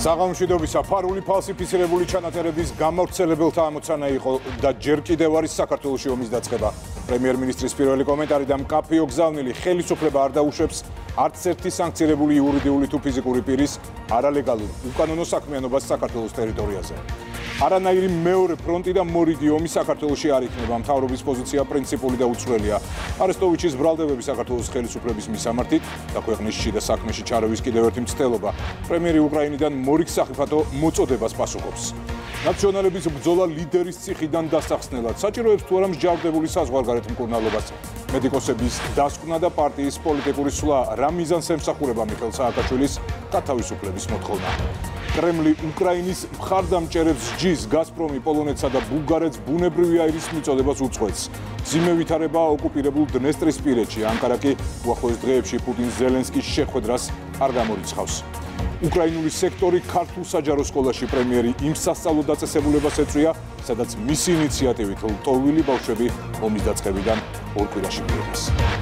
საღამოშვიდობისა ფარული ფალსიფიცირებული ჩანაწერების გამავრცელებელთა ამოცანა იყო და ჯერ კიდევ არის საქართველოში ომის დაწყება. პრემიერ-მინისტრის პირველი კომენტარი და მკაფიო გზავნილი ხელისუფლება არ დაუშვებს არც ერთი სანქცირებული იურიდიული თუ ფიზიკური პირის არალეგალურ უკანონო საქმიანობას საქართველოს ტერიტორიაზე. არანაირი მეორე ფრონტი და მორიგი ომი საქართველოში არ იქნება. მთავრობის პოზიცია პრინციპული და უცვლელია. არესტოვიჩის ბრალდებები საქართველოს ხელისუფლების მისამართით და ქვეყნის შიდა საქმეში ჩარევის კიდევ ერთი მცდელობა. პრემიერი უკრაინიდან მორიგ სახიფათო მოწოდებას პასუხობს. ნაციონალების ბრძოლა ლიდერის ციხიდან დასახსნელად საჭიროებს თუ არა მსჯავრდებული საზღვარგარეთ მკურნალობას. მედიკოსების დასკვნა და პარტიის პოლიტიკური სვლა რა მიზანს ემსახურება მიხეილ სააკაშვილის გათავისუფლების მოთხოვნა. კრემლი უკრაინის მხარდამჭერებს ჯის გაზპრომი პოლონეთსა და ბულგარეთს ბუნებრივი აირის მიწოდებას უწყვეტს. მძიმე ვითარება ოკუპირებულ დნესტრისპირეთში. ანკარა კი უახლოეს დღეებში პუტინ ზელენსკის შეხვედრას არ გამორიცხავს. უკრაინული სექტორი ქართულ საჯარო სკოლაში პრემიერი იმ სასწავლო დაწესებულებას ეწვია, სადაც მისი ინიციატივით ლტოლვილი ბავშვები ომის დაწყებიდან ორ კვირაში მიიღეს.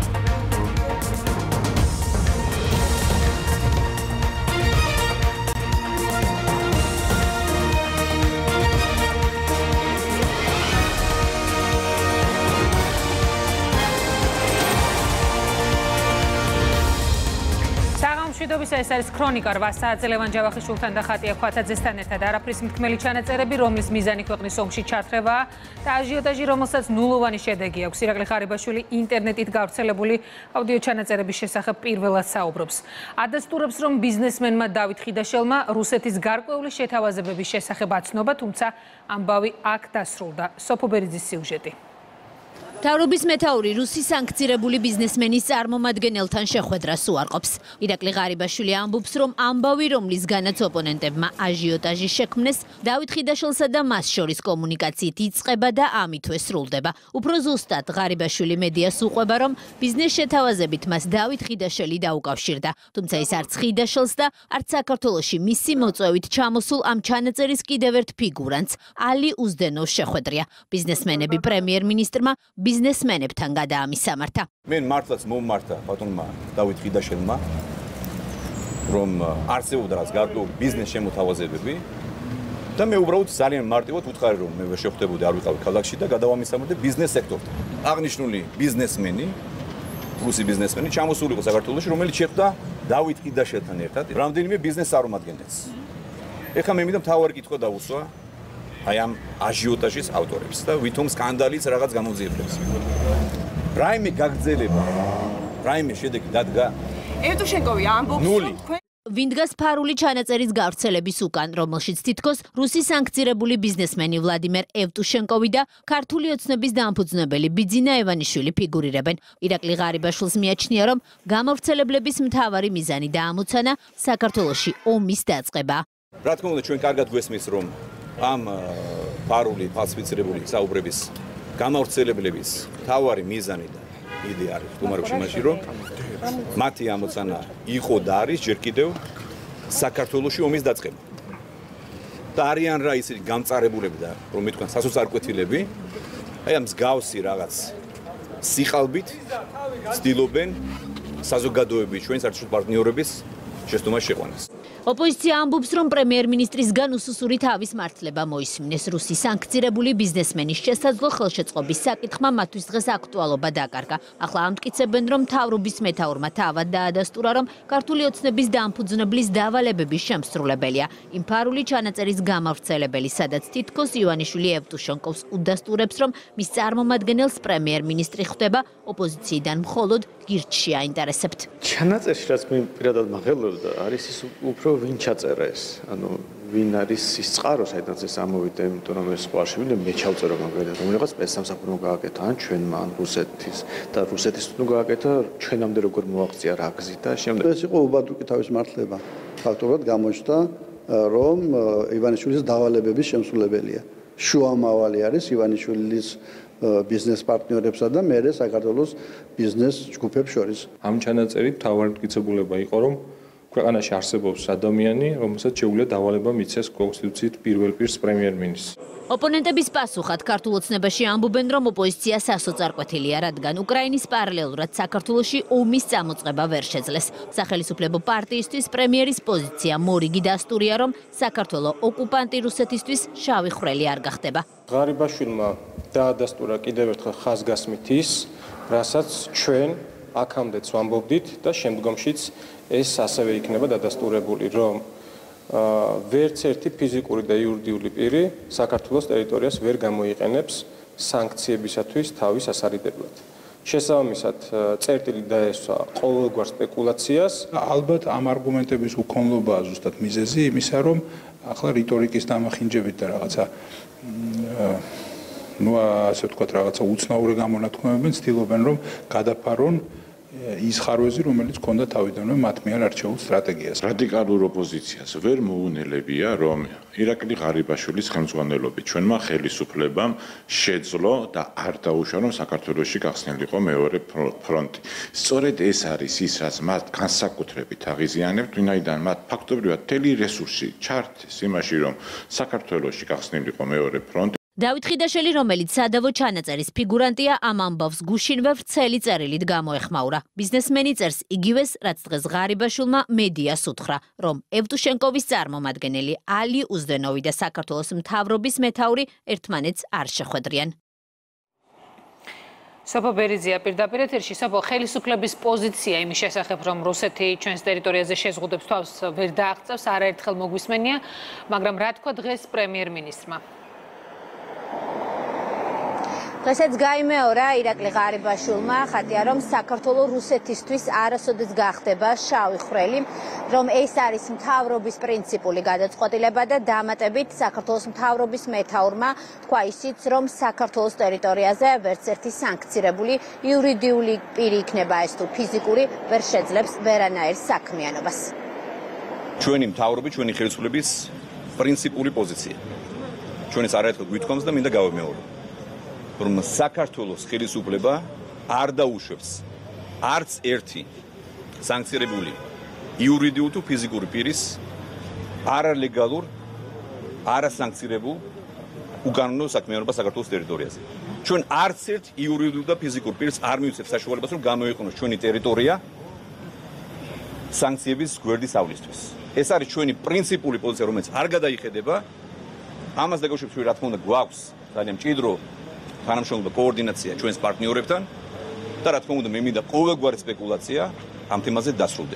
ეს არის ქრონიკა 8 საათზე ლევან ჯავახიშვილთან და ხატია ქვათაძესთან ერთად არაფრის მთქმელი ჩანაწერები, რომლის მიზანი ქვეყნის ომში ჩათრევაა და აჟიოტაჟი, რომელსაც ნულოვანი შედეგი აქვს. ირაკლი ღარიბაშვილი ინტერნეტით გავრცელებული აუდიო ჩანაწერების შესახებ პირველად საუბრობს. ადასტურებს, რომ ბიზნესმენმა დავით ხიდაშელმა რუსეთის გარკვეული შეთავაზებების შესახებ აცნობა, თუმცა ამბავი აქ დასრულდა. სოფო ბერიძის სიუჟეტი. მთავრობის მეთაური რუსი სანქცირებული ბიზნესმენის წარმომადგენელთან შეხვედრას უარყოფს. ირაკლი ღარიბაშვილი ამბობს, რომ ამბავი, რომლისგანაც ოპონენტებმა აჟიოტაჟი შექმნეს, დავით ხიდაშელსა და მას შორის კომუნიკაციით იწყება და ამითვე სრულდება. უფრო ზუსტად, ღარიბაშვილი მედიას უყვება, რომ ბიზნეს შეთავაზებით მას დავით ხიდაშელი დაუკავშირდა. თუმცა ის არც ხიდაშელს და არც საქართველოში მისი მოწვევით ჩამოსულ ამ ჩანაწერის კიდევ ერთ ფიგურანტს, ალი უზდენოვს შეხვედრია. ბიზნესმენები პრემიერ-მინისტრმა ბიზნესმენებთან გადაამისამართა. მე მართლაც მომმართა ბატონმა დავით ხიდაშელმა, რომ არსებობდა რაც გარკვეული ბიზნეს შემოთავაზებები და მე უბრალოდ ძალიან მარტივად უთხარი, რომ მე ვერ შეხვდებოდი, არ ვიყავი ქალაქში და გადავამისამართე ბიზნეს სექტორთან. აღნიშნული ბიზნესმენი, რუსი ბიზნესმენი ჩამოსული იყო საქართველოში, რომელიც შეხვდა დავით ხიდაშელთან ერთად რამდენიმე ბიზნეს წარმომადგენელს. ეხლა მე მინდა მთავარი კითხვა დავუსვა აი ამ აჟიოტაჟის ავტორებს და ვითომ სკანდალის რაღაც გამოძიებას. რაიმე გაგრძელება, რაიმე შედეგი დადგა? ევტუშენკოვი ამბობს, რომ ვინ დგას ფარული ჩანაწერის გავრცელების უკან, რომელშიც თითქოს რუსი სანქცირებული ბიზნესმენი ვლადიმერ ევტუშენკოვი და ქართული ოცნების დამფუძნებელი ბიძინა ევანიშვილი ფიგურირებენ. ირაკლი ღარიბაშვილს მიაჩნია, რომ გამავრცელებლების მთავარი მიზანი და ამოცანა საქართველოში ომის დაწყება. რა თქმა უნდა, ჩვენ კარგად გვესმის, რომ ამ ფარული ფალსიფიცირებული საუბრების გამავრცელებლების მთავარი მიზანი და იდეა არის თუმარებში მაშინ, რომ მათი ამოცანა იყო და არის ჯერ კიდევ საქართველოში ომის დაწყება. და არიან რა ისეთი გამწარებულები და რომ მეთქვან სასოწარკვეთილები, აი ამ მსგავსი რაღაც სიყალბით ცდილობენ საზოგადოების ჩვენ საერთაშორისო პარტნიორების შეცდომას შეყვანას. ოპოზიცია ამბობს, რომ პრემიერ-მინისტრისგან უსუსური თავის მართლება მოისმინეს. რუსი სანქცირებული ბიზნესმენის შესაძლო ხელშეწყობის საკითხმა მათთვის დღეს აქტუალობა დაკარგა. ახლა ამტკიცებენ, რომ მთავრობის მეთაურმა თავად დაადასტურა, რომ ქართული ოცნების დამფუძნებლის დავალებების შემსრულებელია. იმ ფარული ჩანაწერის გამავრცელებელი, სადაც თითქოს ივანიშვილი ევტუშენკოვს udasturებს, რომ მის წარმომადგენელს პრემიერ-მინისტრი ხვდება, ოპოზიციიდან მხოლოდ გირჩი აინტერესებთ. ჩანაწერში რაც მე პირადად მაღელვებდა, არის ის უფრო ვინ ჩაწერა ეს, ანუ ვინ არის ის წყარო, საიდანაც ეს ამოვიდა, იმიტომ რომ ეს ყვარშევილი მე ჩავწერო მაგალითად, რომელიღაც სპეცსამსახური გააკეთა ან ჩვენმა, ან რუსეთის და რუსეთის თუ გააკეთა, ჩვენამდე როგორ მოაღწია რა გზით და შემდეგ. ეს იყო უბადუკი თავის მართლება. ფაქტობრივად გამოჩნდა, რომ ივანიშვილის დავალებების შემსრულებელია. შუამავალი არის ივანიშვილის ბიზნეს პარტნიორებსა და მერე საქართველოს ბიზნეს ჯგუფებს შორის. ამ ჩანაწერით მთავარი მტკიცებულება იყო, რომ ქვეყანაში არსებობს ადამიანი, რომელსაც შეუძლია დავალება მიცეს კონსტიტუციით პირველ პირს პრემიერ-მინისტრს. ოპონენტების პასუხად ქართულ ოცნებაში ამბობენ, რომ ოპოზიცია სასოწარკვეთილია, რადგან უკრაინის პარალელურად საქართველოში ომის წამოწყება ვერ შეძლეს. სახელმწიფო პარტიისთვის პრემიერის პოზიცია მორიგი დასტურია, რომ საქართველოს ოკუპანტი რუსეთისთვის შავი ხვრელი არ გახდება. ღარიბაშვილმა დაადასტურა კიდევ ერთხელ ხაზგასმით ის, რასაც ჩვენ აქამდეც ვამბობდით და შემდგომშიც ეს ასევე იქნება დადასტურებული, რომ ვერც ერთი ფიზიკური და იურიდიული პირი საქართველოს ტერიტორიას ვერ გამოიყენებს სანქციებისათვის თავის ასარიდებლად. შესაბამისად, წერტილი დაესვა ყოველგვარ სპეკულაციას. ალბათ ამ არგუმენტების უქონლობაა ზუსტად მიზეზი იმისა, რომ ახლა რიტორიკის დამახინჯებით და რაღაცა ასე ვთქვათ, რაღაცა უცნაური გამონათქვამებენ, ცდილობენ რომ გადაფარონ ის ხარვეზი, რომელიც ჰქონდა თავიდანვე მათ მიერ არჩეულ სტრატეგიას. რადიკალურ ოპოზიციას ვერ მოუნელებია, რომ ირაკლი ღარიბაშვილის ხელმძღვანელობით ჩვენმა ხელისუფლებამ შეძლო და არ დაუშვა, რომ საქართველოში გახსნილიყო მეორე ფრონტი. სწორედ ეს არის ის, რაც მათ განსაკუთრებით აღიზიანებთ, ვინაიდან მათ ფაქტობრივად მთელი რესურსი ჩართეს იმაში, რომ საქართველოში გახსნილიყო მეორე ფრონტი. დავით ხიდაშელი, რომელიც სადავო ჩანაწერის ფიგურანტია, ამ ამბავს გუშინვე ვრცელი წერილით გამოეხმაურა. ბიზნესმენი წერს იგივეს, რაც დღეს ღარიბაშვილმა მედიას უთხრა, რომ ევტუშენკოვის წარმომადგენელი ალი უზდენოვი და საქართველოს მთავრობის მეთაური ერთმანეთს არ შეხვედრიან. სოფო ბერიძია პირდაპირ ეთერში. სოფო, ხელისუფლების პოზიცია იმის შესახებ, რომ რუსეთი ჩვენს ტერიტორიაზე შეზღუდებს თავს ვერ დააღწევს, არაერთხელ მოგვისმენია, მაგრამ რა თქვა დღეს პრემიერ-მინისტრმა? დღესაც გაიმეორა ირაკლი ღარიბაშვილმა, ხატია რომ საქართველოს რუსეთისთვის არასოდეს გახდება შავი ხვრელი, რომ ეს არის მთავრობის პრინციპული გადაწყვეტილება და დამატებით საქართველოს მთავრობის მეთაურმა თქვა ისიც, რომ საქართველოს ტერიტორიაზე ვერც ერთი სანქცირებული იურიდიული პირი იქნება ეს თუ ფიზიკური ვერ შეძლებს ვერანაირ საქმიანობას. ჩვენი მთავრობის, ჩვენი ხელისუფლების პრინციპული პოზიცია. ჩვენ ეს არაერთხელ გვითხოვს და მინდა გავიმეორო. რომ საქართველოს ხელისუფლება არ დაუშვებს არც ერთი სანქცირებული იურიდიულ თუ ფიზიკური პირის არალეგალურ, არასანქცირებულ უკანონო საქმიანობას საქართველოს ტერიტორიაზე. ჩვენ არც ერთ იურიდიულ და ფიზიკურ პირს არ მივცემთ საშუალებას, რომ გამოიყენოს ჩვენი ტერიტორია სანქციების გვერდისავლისთვის. ეს არის ჩვენი პრინციპული პოზიცია, რომელიც არ გადაიხედება. ამას დაგუშვებს, რა თქმა უნდა, გვაქვს ძალიან მჭიდრო თანამშრომლობა კოორდინაცია ჩვენს პარტნიორებთან და რა თქმა უნდა მე მინდა ყოველგვარი სპეკულაცია ამ თემაზე დასრულდეს.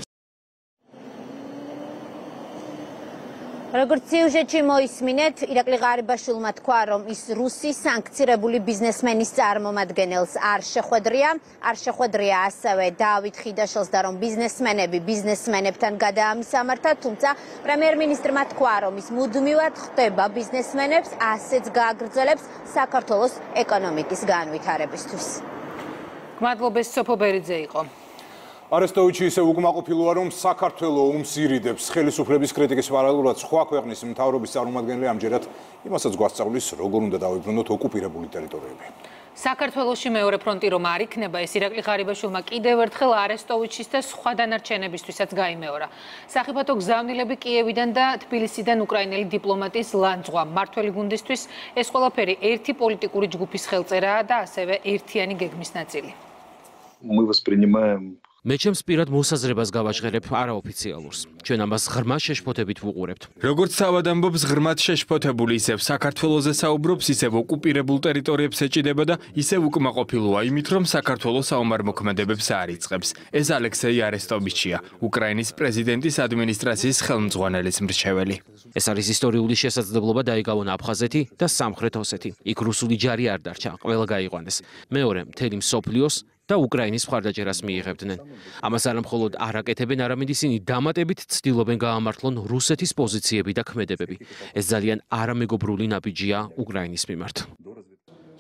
როგორც სიუჟეტში მოისმინეთ, ირაკლი ღარიბაშვილმა თქვა, რომ ის რუსი სანქცირებული ბიზნესმენის წარმომადგენელს არ შეხვედრია ასევე დავით ხიდაშელს და რომ ბიზნესმენები ბიზნესმენებთან გადაამისამართა, თუმცა პრემიერ-მინისტრმა თქვა, რომ ის მუდმივად ხვდება ბიზნესმენებს, ასეც გააგრძელებს საქართველოს ეკონომიკის განვითარებისთვის. გმადლობთ, სოფო ბერიძე იყო. არესტოვიჩი ისე უკმაყოფილოა, რომ საქართველო ომს ირიდებს. ხელისუფლების კრიტიკის პარალელურად სხვა ქვეყნის მთავრობის წარმომადგენლები ამჯერად იმასაც გვასწავლის, როგორ უნდა დავიბრუნოთ ოკუპირებული ტერიტორიები. საქართველოში მეორე ფრონტი რომ არ იქნება, ეს ირაკლი ღარიბაშვილმა კიდევ ერთხელ არესტოვიჩის და სხვა დანარჩენებისთვისაც გაიმეორა. სახიფათო გზავნილები კიევიდან და თბილისიდან უკრაინელი დიპლომატის ლანძღვა მმართველი გუნდისთვის ეს ყველაფერი ერთი პოლიტიკური ჯგუფის ხელწერაა და ასევე ერთიანი გეგმის ნაწილი. Мы воспринимаем მე ჩემს პირად მოსაზრებას გავაჟღერებ არაოფიციალურს. ჩვენ ამას ღრმა შეშფოთებით ვუყურებთ. როგორც თავად ამბობს, ღრმად შეშფოთებული ისევ საქართველოზე საუბრობს, ისევ ოკუპირებულ ტერიტორიებს ეჭიდება და ისევ უკმაყოფილოა იმით, რომ საქართველოს საომარ მოქმედებებს არ იწყებს. ეს ალექსეი არესტოვიჩია, უკრაინის პრეზიდენტის ადმინისტრაციის ხელმძღვანელის მრჩეველი. ეს არის ისტორიული შესაძლებლობა დაიგავონ აფხაზეთი და სამხრეთ ოსეთი. იქ რუსული ჯარი არ დარჩა, ყველა გაიყვანეს. მეორე, მთელი მსოფლიოს და უკრაინის მხარდაჭერას მიიღებდნენ. ამას არამხოლოდ არ აკეთებენ, არამედ ისინი დამატებით ცდილობენ გაამართლონ რუსეთის პოზიციები და ქმედებები. ეს ძალიან არამეგობრული ნაბიჯია უკრაინის მიმართ.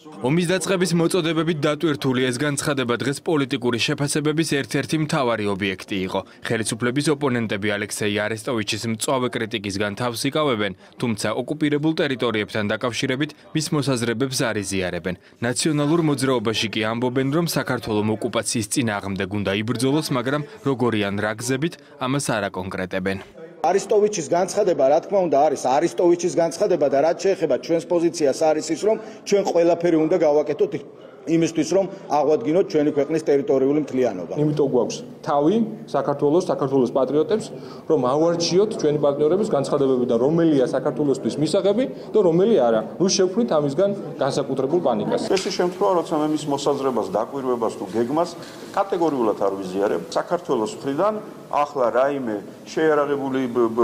ომის დაწყების მოწოდებებით დატვირთული ეს განცხადება დღეს პოლიტიკური შეფასებების ერთ-ერთი მთავარი ობიექტი იყო. ხელისუფლების ოპონენტები ალექსეი არესტოვიჩის მწვავე კრიტიკისგან თავს იკავებენ, თუმცა ოკუპირებულ ტერიტორიებთან დაკავშირებით მის მოსაზრებებს არ იზიარებენ. ნაციონალურ მოძრაობაში კი ამბობენ, რომ საქართველოს ოკუპაციის წინააღმდეგ უნდა იბრძოლოს, მაგრამ როგორი ან რა გზებით, ამას არ აკონკრეტებენ. არესტოვიჩის განცხადება, რა თქმა უნდა, არის არესტოვიჩის განცხადება და რაც შეეხება ჩვენს პოზიციას არის ის, რომ ჩვენ ყველაფერი უნდა გავაკეთოთ იმისთვის, რომ აღვადგინოთ ჩვენი ქვეყნის ტერიტორიული მთლიანობა. იმიტომ გვაქვს თავი საქართველოს პატრიოტებს, რომ ავარჩიოთ ჩვენი პარტნიორების განცხადებები და რომელია საქართველოსთვის მისაღები და რომელი არა. ნუ შევქმნით ამისგან განსაკუთრებულ პანიკას. ეს შემთხვევა, როცა მე მის მოსაზრებას, დაკვირვებას თუ გეგმას კატეგორიულად არ ვიზიარებ, საქართველოს მხრიდან ახლა რაიმე შეიარაღებული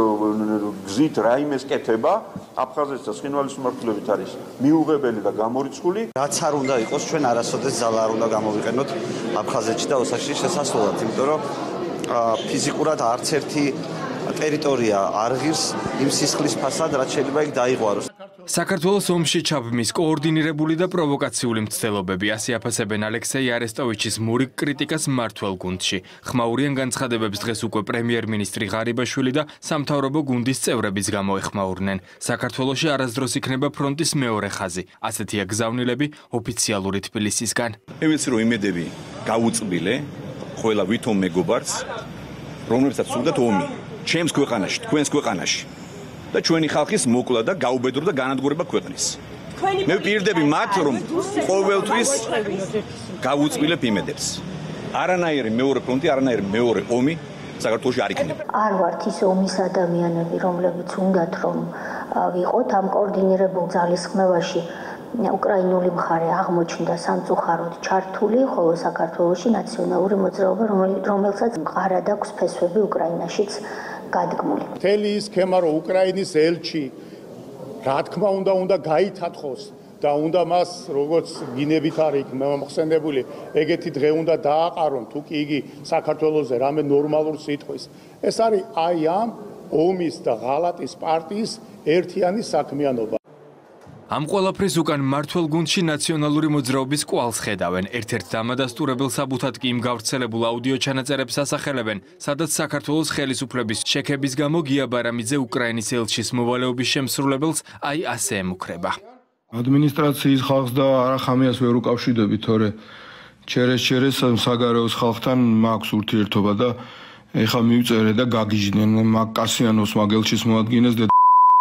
გზით რაიმეს კეთება აფხაზეთს და ცხინვალის მიმართულებით არის მიუღებელი და გამორიცხული. რაც არ უნდა იყოს, ჩვენ არასოდეს ძალა არ უნდა გამოვიყენოთ აფხაზეთში და ოსაკში შესასვლელად, იმიტომ რომ ფიზიკურად არც ერთი ტერიტორია არ ღირს იმ სისხლის ფასად, რაც შეიძლება იქ დაიღვაროს. საქართველოს ომში ჩაბმის კოორდინირებული და პროვოკაციული მცდელობები, ასე აფასებენ ალექსეი არესტოვიჩის მურიგ კრიტიკას მმართველ გუნდში. ხმაურიან განცხადებებს დღეს უკვე პრემიერ-მინისტრი ღარიბაშვილი და სამთავრობო გუნდის წევრებიც გამოეხმაურნენ. საქართველოში არასდროს იქნება ფრონტის მეორე ხაზი. ასეთია გზავნილები ოფიციალური თბილისისგან. მე ვიცი, რომ იმედები გაუწბილე ყველა ვითომ მეგობარს, რომლებსაც სურდათ ომი ჩემს ქვეყანაში, თქვენს ქვეყანაში. და ჩვენი ხალხის მოკლა და გაუბედურება და განადგურება ქვეყნის. მე ვპირდები მათ, რომ ყოველთვის გავუწბილებ იმედებს. არანაირი მეორე ფრონტი, არანაირი მეორე ომი საქართველოში არ იქნება. არ ვართ ის ომის ადამიანები, რომლებიც უნდათ რომ ვიყოთ ამ კოორდინირებულ ძალისხმევაში. უკრაინული მხარე აღმოჩნდა სამწუხაროდ ჩართული, ხოლო საქართველოში ნაციონალური მოძრაობა, რომელსაც მყარად აქვს ფესვები უკრაინაშიც გადგმული. მთელი ის სქემა, რომ უკრაინის ელჩი რა თქმა უნდა გაითათხოს და უნდა მას როგორც გინებით არის იქ მოხსენებული, ეგეთი დღე უნდა დააყარონ, თუ კი იგი საქართველოზე რამე ნორმალურ სიტყვის. ეს არის აი ამ ომის და ღალატის პარტიის ერთიანი საქმიანობა. ამ ყველაფრის უკან მმართველ გუნდში ნაციონალური მოძრაობის კვალს ხედავენ. ერთ-ერთ დამადასტურებელ საბუთად კი იმ გავრცელებულ აუდიო ჩანაწერებს ასახელებენ, სადაც საქართველოს ხელისუფლების შექების გამო გია ბარამიძე უკრაინის ელჩის მოვალეობის შემსრულებელს აი ასე ემუქრება. ადმინისტრაციის ხალხს და არახამიას ვერ უკავშირდებით, თორე ჩერეს საგარეოს ხალხთან მაქვს ურთიერთობა და ეხა მივწერე და გაგიჟდნენ კასიანოს მაგელჩის მოადგინეს და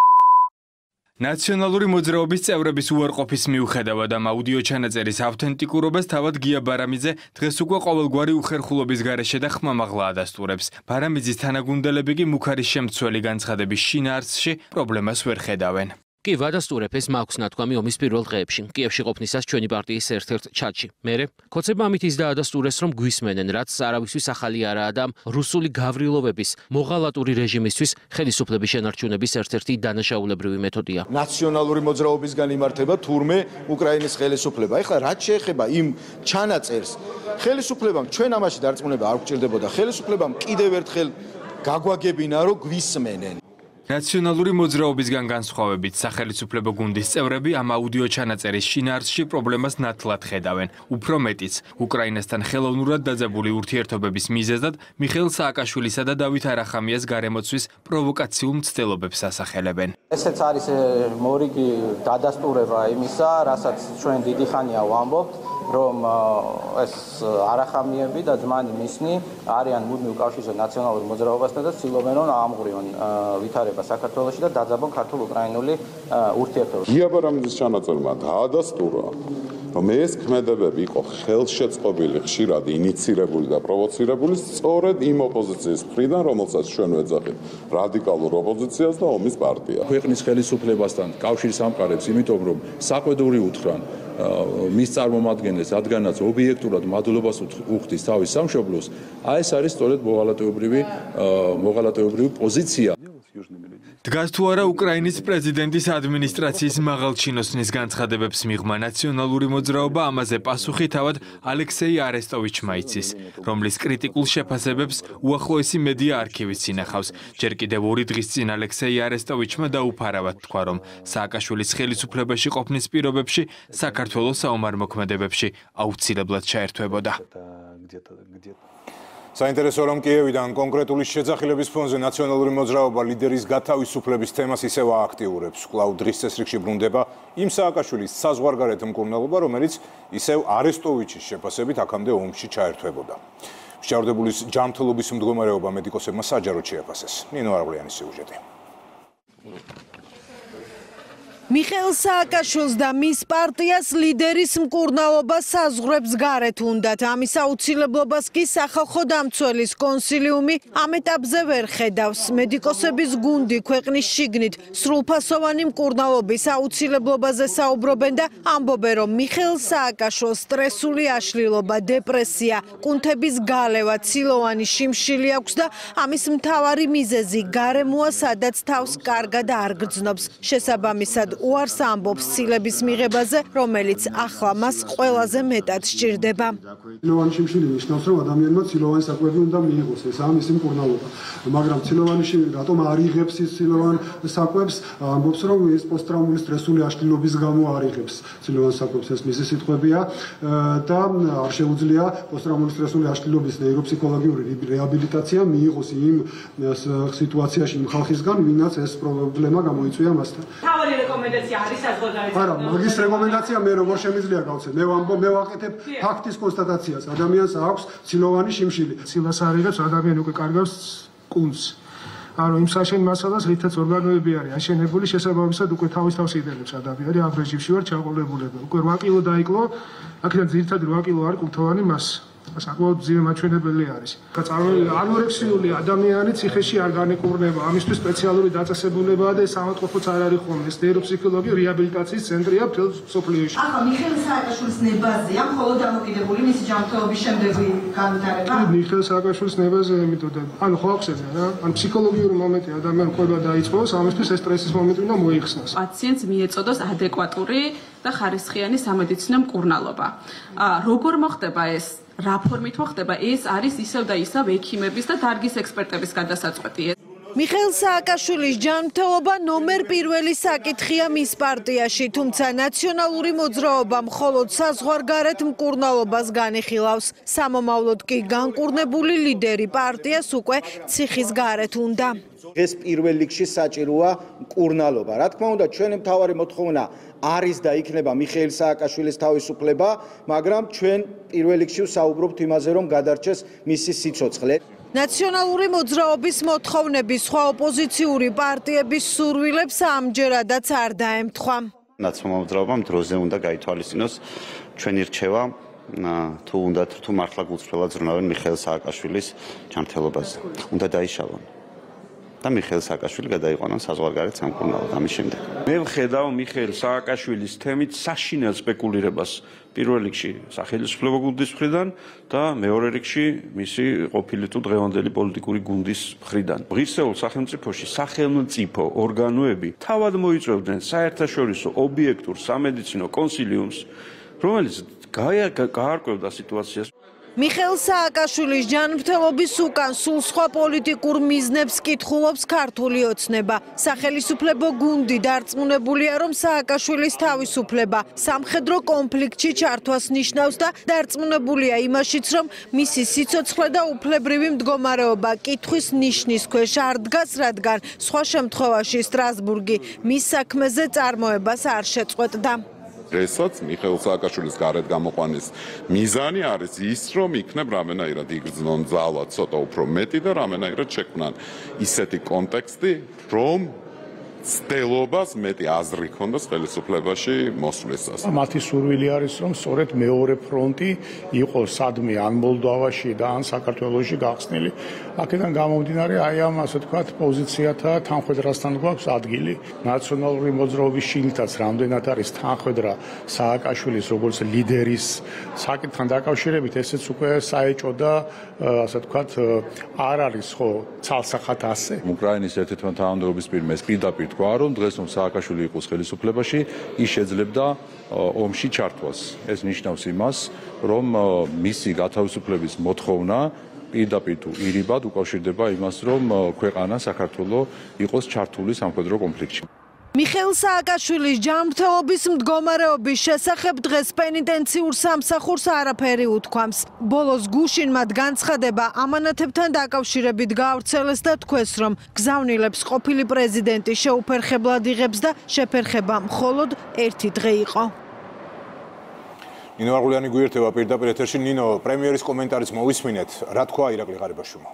ნაციონალური მოძრაობის წევრების უარყოფის მიუხედავად ამ აუდიო ჩანაწერის ავთენტიკურობას თავად გია ბარამიძე დღეს უკვე ყოველგვარი უხერხულობის გარეშე და ხმამაღლა ადასტურებს. ბარამიძის თანაგუნდელები კი მუქარის შემცველი განცხადების შინაარსში პრობლემას ვერ ხედავენ. კი ვადასტურებ ეს მაქვს ნათქვამი ომის პირველ დღეებში, კიევში ყოფნისას ჩვენი პარტიის ერთ-ერთ ჩატში. მერე ქოცებმა ამით ის დაადასტურეს, რომ გვისმენენ, რაც არავისთვის ახალი არაა და რუსული გავრილოვების მოღალატური რეჟიმისთვის ხელისუფლების შენარჩუნების ერთ-ერთი დანაშაულებრივი მეთოდია. ნაციონალური მოძრაობისგან იმართება თურმე უკრაინის ხელისუფლება. ეხლა რაც შეეხება იმ ჩანაწერს, ხელისუფლებამ ჩვენ ამაში დარწმუნება არ გვჭირდებოდა. ხელისუფლებამ კიდევ ერთხელ გაგვაგებინა, რომ გვისმენენ. ნაციონალური მოძრაობისგან განსხვავებით, სახელმწიფო გუნდის წევრები ამ აუდიო ჩანაწერის შინაარსში პრობლემას ნათლად ხედავენ. უფრო მეტიც, უკრაინასთან ხელოვნურად დაძაბული ურთიერთობების მიზეზად მიხეილ სააკაშვილისა და დავით არახამიას გარემოცვის პროვოკაციულ მცდელობებს ასახელებენ. ესეც არის მორიგი დადასტურება იმისა, რასაც ჩვენ დიდი ხანია ვამბობთ, რომ ეს არახამიები და ძმანი მისნი არიან მუდმივ კავშირზე ნაციონალურ მოძრაობასთან და ცდილობენ რომ აამღვრიონ ვითარება საქართველოში და დაძაბონ ქართულ-უკრაინული ურთიერთობები. გია ბარამიძის ჩანაწერმა დაადასტურა, რომ ეს ქმედებები იყო ხელშეწყობილი, ხშირად ინიცირებული და პროვოცირებული სწორედ იმ ოპოზიციის მხრიდან, რომელსაც ჩვენ ვეძახით რადიკალურ ოპოზიციას და ომის პარტიას. ქვეყნის ხელისუფლებასთან კავშირს ამყარებს, იმიტომ რომ საყვედური უთხრან მის წარმომადგენლებს, რადგანაც ობიექტურად მადლობას უხდის თავის სამშობლოს, აი ეს არის სწორედ მოღალატეობრივი პოზიცია. დგას თუ არა უკრაინის პრეზიდენტის ადმინისტრაციის მაღალჩინოსნის განცხადებებს მიღმა ნაციონალური მოძრაობა ამაზე პასუხი თავად ალექსეი არესტოვიჩმა იცის, რომლის კრიტიკულ შეფასებებს უახლოესი მედია არქივიც ინახავს. ჯერ კიდევ 2 დღის წინ ალექსეი არესტოვიჩმა დაუფარავად თქვა, რომ სააკაშვილის ხელისუფლებაში ყოფნის პირობებში საქართველოს საომარ მოქმედებებში აუცილებლად ჩაერთვებოდა. საინტერესო რომ კიევიდან კონკრეტული შეძახილების ფონზე ნაციონალური მოძრაობა ლიდერის გათავისუფლების თემას ისევ ააქტიურებს. კვლავ დღის წესრიგში ბრუნდება იმ სააკაშვილის საზღვარგარეთ მკურნალობა, რომელიც ისევ არესტოვიჩის შეფასებით აქამდე ომში ჩაერთვებოდა. მსჯავრდებულის ჯანმრთელობის მდგომარეობა მედიკოსებმა საჯაროდ შეაფასეს. ნინო არღლიანის სიუჟეტი. მიხეილ სააკაშვილს და მის პარტიას ლიდერის მკურნალობა საზღვრებს გარეთ უნდათ. ამის აუცილებლობას კი სახალხო დამცველის კონსილიუმი ამ ეტაპზე ვერ ხედავს. მედიკოსების გუნდი ქვეყნის შიგნით სრულფასოვანი მკურნალობის აუცილებლობაზე საუბრობენ და ამბობენ, რომ მიხეილ სააკაშვილს სტრესული აშლილობა, დეპრესია, კუნთების გალევა, ცილოვანი შიმშილი აქვს და ამის მთავარი მიზეზი გარემოა, სადაც თავს კარგად არ გრძნობს. შესაბამისად უარს ამბობს ცილების მიღებაზე, რომელიც ახლა მას ყველაზე მეტად სჭირდება. ცილოვანი შიმშილი ნიშნავს, რომ ადამიანმა ცილოვანი საკვები უნდა მიიღოს, ესაა მისი მკურნალობა. მაგრამ ცილოვანი შიმშილი რატომ არ იღებს ის ცილოვან საკვებს? ამბობს, რომ ეს პოსტტრაუმული სტრესული აშლილობის გამო არ იღებს ცილოვან საკვებს, ეს მისი სიტყვებია და არ შეუძლია პოსტტრაუმული სტრესული აშლილობის ნეიროფსიქოლოგიური რეაბილიტაცია მიიღოს იმ სიტუაციაში იმ ხალხისგან, ვინაც ეს პრობლემა გამოიწვია მასთან. თავი რეკომენდაცია არის საზღვარგარეთ. არა, მაგის რეკომენდაცია მე როგორ შემიძლია გავცე? მე ვაკეთებ ფაქტის კონსტატაციას. ადამიანს აქვს ცილოვანი შიმშილი. ცილას არ იღებს, ადამიანი უკვე კარგავს კუნძს. ანუ იმ საშენ მასალას, რითაც ორგანოები არის აშენებული, შესაბამისად უკვე თავის თავს იდენებს ადამიანი. ამ რეჟიმში ვარ ჩაყოლებული. უკვე 8 კილო დაიკლო, აქედან ძირითადად 8 კილო არის კულტოვანი მასა. საკმაოდ ძიმე მაჩვენებელი არის. ანორექსიული ადამიანი ციხეში არ განეკურნება. ამისთვის სპეციალური დაწესებულებაა და ეს ავადმყოფოც არ არის ხოლმე. ეს ნეიროფსიქოლოგიური რეაბილიტაციის ცენტრია მთელ სოფლიოში. ახლა მიხეილ სააკაშვილის ნებაზეა მხოლოდ დამოკიდებული მისი ჯანმრთელობის შემდეგი განვითარება? მიხეილ სააკაშვილის ნებაზე, იმიტომ და ანუ ხო ახსენე რა. ან ფსიქოლოგიური მომენტი ადამიანს ყובה დაიწყოს, ამისთვის ეს სტრესის მომენტი უნდა მოიხსნას. პაციენტს მიეწოდოს ადეკვატური და ხარისხიანი სამედიცინო მკურნალობა. როგორ მოხდება ეს? რა ფორმით მოხდება? ეს არის ისევ და ისევ ექიმების და დარგის ექსპერტების გადასაწყვეტი. მიხეილ სააკაშვილის ჯანმრთელობა ნომერ პირველი საკითხია მის პარტიაში, თუმცა ნაციონალური მოძრაობა მხოლოდ საზღვარგარეთ მკურნალობას განიხილავს. სამომავლოდ კი განკურნებული ლიდერი პარტიას უკვე ციხის გარეთ უნდა. ეს პირველ რიგში საჭიროა მკურნალობა. რა თქმა უნდა, ჩვენი მთავარი მოთხოვნა არის და იქნება მიხეილ სააკაშვილის თავისუფლება, მაგრამ ჩვენ პირველ რიგში ვსაუბრობთ იმაზე, რომ გადარჩეს მისი სიცოცხლე. ნაციონალური მოძრაობის მოთხოვნები სხვა ოპოზიციური პარტიების სურვილებს ამჯერადაც არ დაემთხვა. ნაციონალური მოძრაობამ დროზე უნდა გაითვალისწინოს ჩვენი რჩევა თუ მართლა გულწრფელად ზრუნავენ მიხეილ სააკაშვილის ჯანმრთელობაზე. უნდა დაიშალონ. და მიხეილ სააკაშვილი გადაიყვანონ საზღვარგარეთ სამკურნალოდ ამის შემდეგ. მე ვხედავ მიხეილ სააკაშვილის თემით საშინელ სპეკულირებას პირველ რიგში სახელმწიფო გუნდის მხრიდან და მეორე რიგში მისი ყოფილი თუ დღევანდელი პოლიტიკური გუნდის მხრიდან. ღირსეულ სახელმწიფოში სახელმწიფო ორგანოები თავად მოიწვევდნენ საერთაშორისო ობიექტურ სამედიცინო კონსილიუმს, რომელიც გაარკვევდა სიტუაციას. მიხეილ სააკაშვილის ჯანმრთელობის უკან სულ სხვა პოლიტიკურ მიზნებს კითხულობს ქართული ოცნება. სახელმწიფო გუნდი დარწმუნებულია, რომ სააკაშვილის თავისუფლება სამხედრო კონფლიქტში ჩართვას ნიშნავს და დარწმუნებულია იმაშიც, რომ მისი სიცოცხლე და უფლებრივი მდგომარეობა კითხვის ნიშნის ქვეშ არ დგას, რადგან სხვა შემთხვევაში სტრასბურგი მის საქმეზე წარმოებას არ შეწყვეტდა. დღესაც მიხეილ სააკაშვილის გარეთ გამოყვანის მიზანი არის ის, რომ იქნებ რამენაირად იგრძნონ ძალა ცოტა უფრო მეტი და რამენაირად შექმნან ისეთი კონტექსტი, რომ ცდელობას მეტი აზრი ქონდეს ხელისუფლებაში მოსვლისას. მათი სურვილი არის, რომ სწორედ მეორე ფრონტი იყოს სადმე ან მოლდოვაში და ან საქართველოში გახსნილი. აქედან გამომდინარე, აი ამ ასე ვთქვათ, პოზიციათა თანხმედრასთან გვაქვს ადგილი. ნაციონალური მოძრაობის შიგნითაც რამდენად არის თანხმედრა სააკაშვილის როგორც ლიდერის საკითხთან დაკავშირებით, ესეც უკვე საეჭო და ასე ვთქვათ, არ არის ხო ცალსახად ასე. უკრაინის ერთ-ერთი თანამდებობის პირმა ეს პირდაპირ თქვა, რომ დღეს რომ სააკაშვილი იყოს ხელისუფლებაში, ის შეძლებდა ომში ჩართვას. ეს ნიშნავს იმას, რომ მისი გათავისუფლების მოთხოვნა პირდაპირ თუ ირიბად უკავშირდება იმას, რომ ქვეყანა საქართველო იყოს ჩართული სამხედრო კონფლიქტში. მიხეილ სააკაშვილის ჯანმრთელობის მდგომარეობის შესახებ დღეს პენიტენციურ სამსახურს არაფერი უთქვამს. ბოლოს გუშინ მათ განცხადება ამანათებთან დაკავშირებით გაავრცელეს და თქვეს, რომ გზავნილებს ყოფილი პრეზიდენტი შეუფერხებლად იღებს და შეფერხება მხოლოდ ერთი დღე იყო. ნინო არღულიანი გვიერთება პირდაპირ ეთერში. ნინო, პრემიერის კომენტარიც მოვისმინეთ. რა თქვა ირაკლი ღარიბაშვილმა?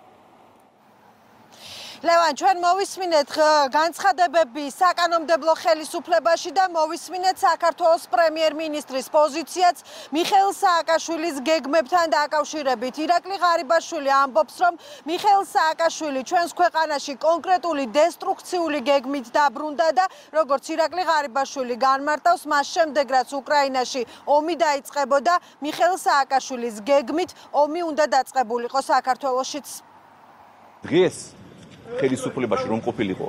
ლევან, ჩვენ მოვისმინეთ განცხადებები საკანონმდებლო ხელისუფლებაში და მოვისმინეთ საქართველოს პრემიერ-მინისტრის პოზიციაც მიხეილ სააკაშვილის გეგმებთან დაკავშირებით. ირაკლი ღარიბაშვილი ამბობს, რომ მიხეილ სააკაშვილი ჩვენს ქვეყანაში კონკრეტული დესტრუქციული გეგმით დაბრუნდა და როგორც ირაკლი ღარიბაშვილი განმარტავს, მას შემდეგ რაც უკრაინაში ომი დაიწყებოდა, მიხეილ სააკაშვილის გეგმით ომი უნდა დაწყებულიყო საქართველოშიც. დღეს ხელისუფლებაში რომ ყოფილიყო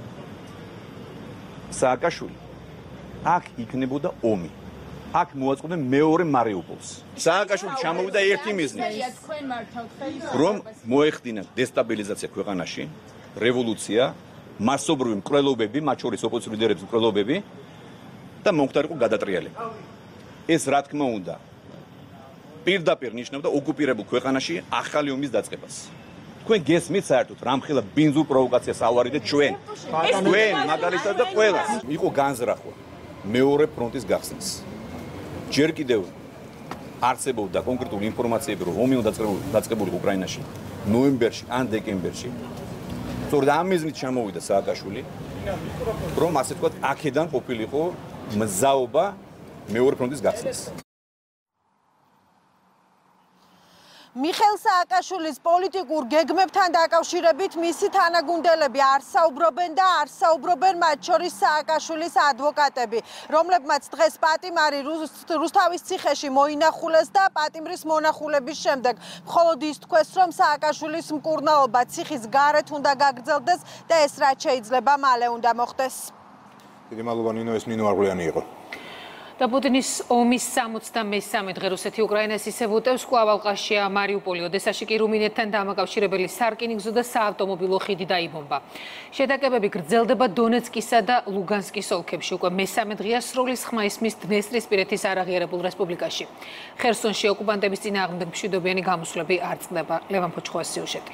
სააკაშვილი, აქ იქნებოდა ომი. აქ მოაწყობდნენ მეორე მარიუპოლს. სააკაშვილი ჩამოვიდა ერთი მიზნით, რომ მოეხდინა დესტაბილიზაცია ქვეყანაში, რევოლუცია, მასობრივი მკვლელობები, მათ შორის ოპოზიციური ლიდერების მკვლელობები და მომხდარიყო გადატრიალება. ეს რა თქმა უნდა პირდაპირ ნიშნავდა ოკუპირებულ ქვეყანაში ახალი ომის დაწყებას. თქვენ გესმით საერთოდ რამხელა ბინძურ პროვოკაციას ავარიდეთ ჩვენ მაგალითად და ყველას. იყო განზრახვა მეორე ფრონტის გახსნის. ჯერ კიდევ არსებობდა კონკრეტული ინფორმაციები, რომ ომი უნდა დაწყებულიყო უკრაინაში ნოემბერში ან დეკემბერში. სწორედ ამ მიზნით ჩამოვიდა სააკაშვილი, რომ ასე ვთქვათ, აქედან ყოფილიყო მზაობა მეორე ფრონტის გახსნის. მიხეილ სააკაშვილის პოლიტიკურ გეგმებთან დაკავშირებით მისი თანაგუნდელები არ საუბრობენ მათ შორის სააკაშვილის ადვოკატები, რომლებმაც დღეს პატიმარი რუსთავის ციხეში მოინახულეს და პატიმრის მონახულების შემდეგ მხოლოდ ის თქვეს, რომ სააკაშვილის მკურნალობა ციხის გარეთ უნდა გაგრძელდეს და ეს რაც შეიძლება მალე უნდა მოხდეს. დიდი მადლობა ნინო, ეს ნინო არღულიანი იყო. და პუტინის ომის 63 დღე რუსეთი უკრაინას ისევ უტევს, კვლავ ალყაშია მარიუპოლი, ოდესაში კი რუმინეთთან დამაკავშირებელი სარკინიგზო და საავტომობილო ხიდი დაიბომბა. შეტაკებები გრძელდება დონეცკისა და ლუგანსკის ოლქებში. უკვე მესამე დღეა სროლის ხმა ისმის დნესტრისპირეთის არაღიარებულ რესპუბლიკაში. ხერსონში ოკუპანტების წინააღმდეგ მშვიდობიანი გამოსვლები არ წყდება. ლევან ფოჩხოვას სიუჟეტი.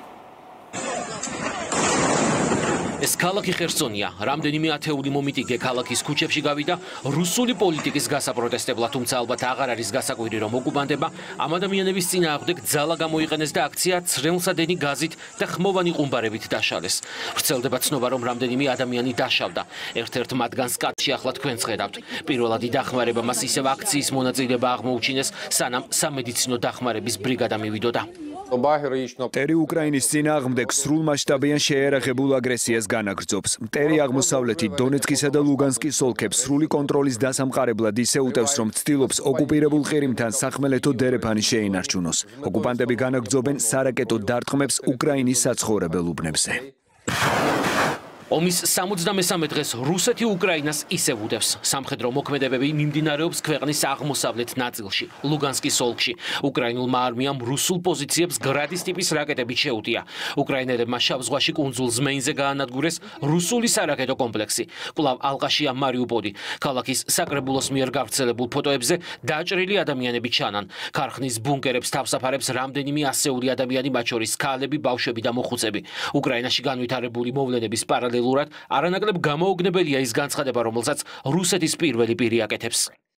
ეს ქალაქი ხერსონია. რამდენიმე ათეული მომიტიგე ქალაქის ქუჩებში გავიდა რუსული პოლიტიკის გასაპროტესტებლად, თუმცა ალბათ აღარ არის გასაკვირი, რომ ოკუპანტებმა ამ ადამიანების წინააღმდეგ ძალა გამოიყენეს და აქცია ცრემლსადენი გაზით და ხმოვანი ყუმბარებით დაშალეს. ვრცელდება ცნობა, რომ რამდენიმე ადამიანი დაშავდა. ერთ-ერთ მათგანს კაცში ახლა თქვენც ხედავთ. პირველადი დახმარება მას ისევ აქციის მონაწილეობა აღმოუჩინეს, სანამ სამედიცინო დახმარების ბრიგადა მივიდოდა. მტერი უკრაინის წინააღმდეგ სრულმასშტაბიან შეერაღებულ აგრესიას განაგრძობს. მტერი აღმოსავლეთით დონეცკისა და ლუგანსკის ოლქებს სრული კონტროლის დასამყარებლად ისე უტევს, რომ ცდილობს ოკუპირებულ ყირიმთან სახმელეთო დერეფანი შეინარჩუნოს. ოკუპანტები განაგრძობენ სარაკეტო დარტყმებს უკრაინის საცხოვრებელ უბნებზე. ომის 63 დღეს რუსეთი უკრაინას ისევ უდევს. სამხედრო მოქმედებები მიმდინარეობს ქვეყნის აღმოსავლეთ ნაწილში, ლუგანსკის ოლქში. უკრაინულმა არმიამ რუსულ პოზიციებს გრადის ტიპის რაკეტებით შეუტია. უკრაინელებმა შავ ზღვაში კუნძულ ზმეინზე გაანადგურეს რუსული სარაკეტო კომპლექსი. კვლავ ალყაშია მარიუპოლი. ქალაქის საკრებულოს მიერ გავრცელებულ ფოტოებზე დაჭრილი ადამიანები ჩანან. ქარხნის ბუნკერებს თავსაფარებს რამდენიმე ასეული ადამიანი, მათ შორის ქალები, ბავშვები და მოხუცები. უკრაინაში განვითარებული მოვლენების პარალელურად არანაკლებ გამოუგნებელია ის განცხადება, რომელსაც რუსეთის პირველი პირი აკეთებს.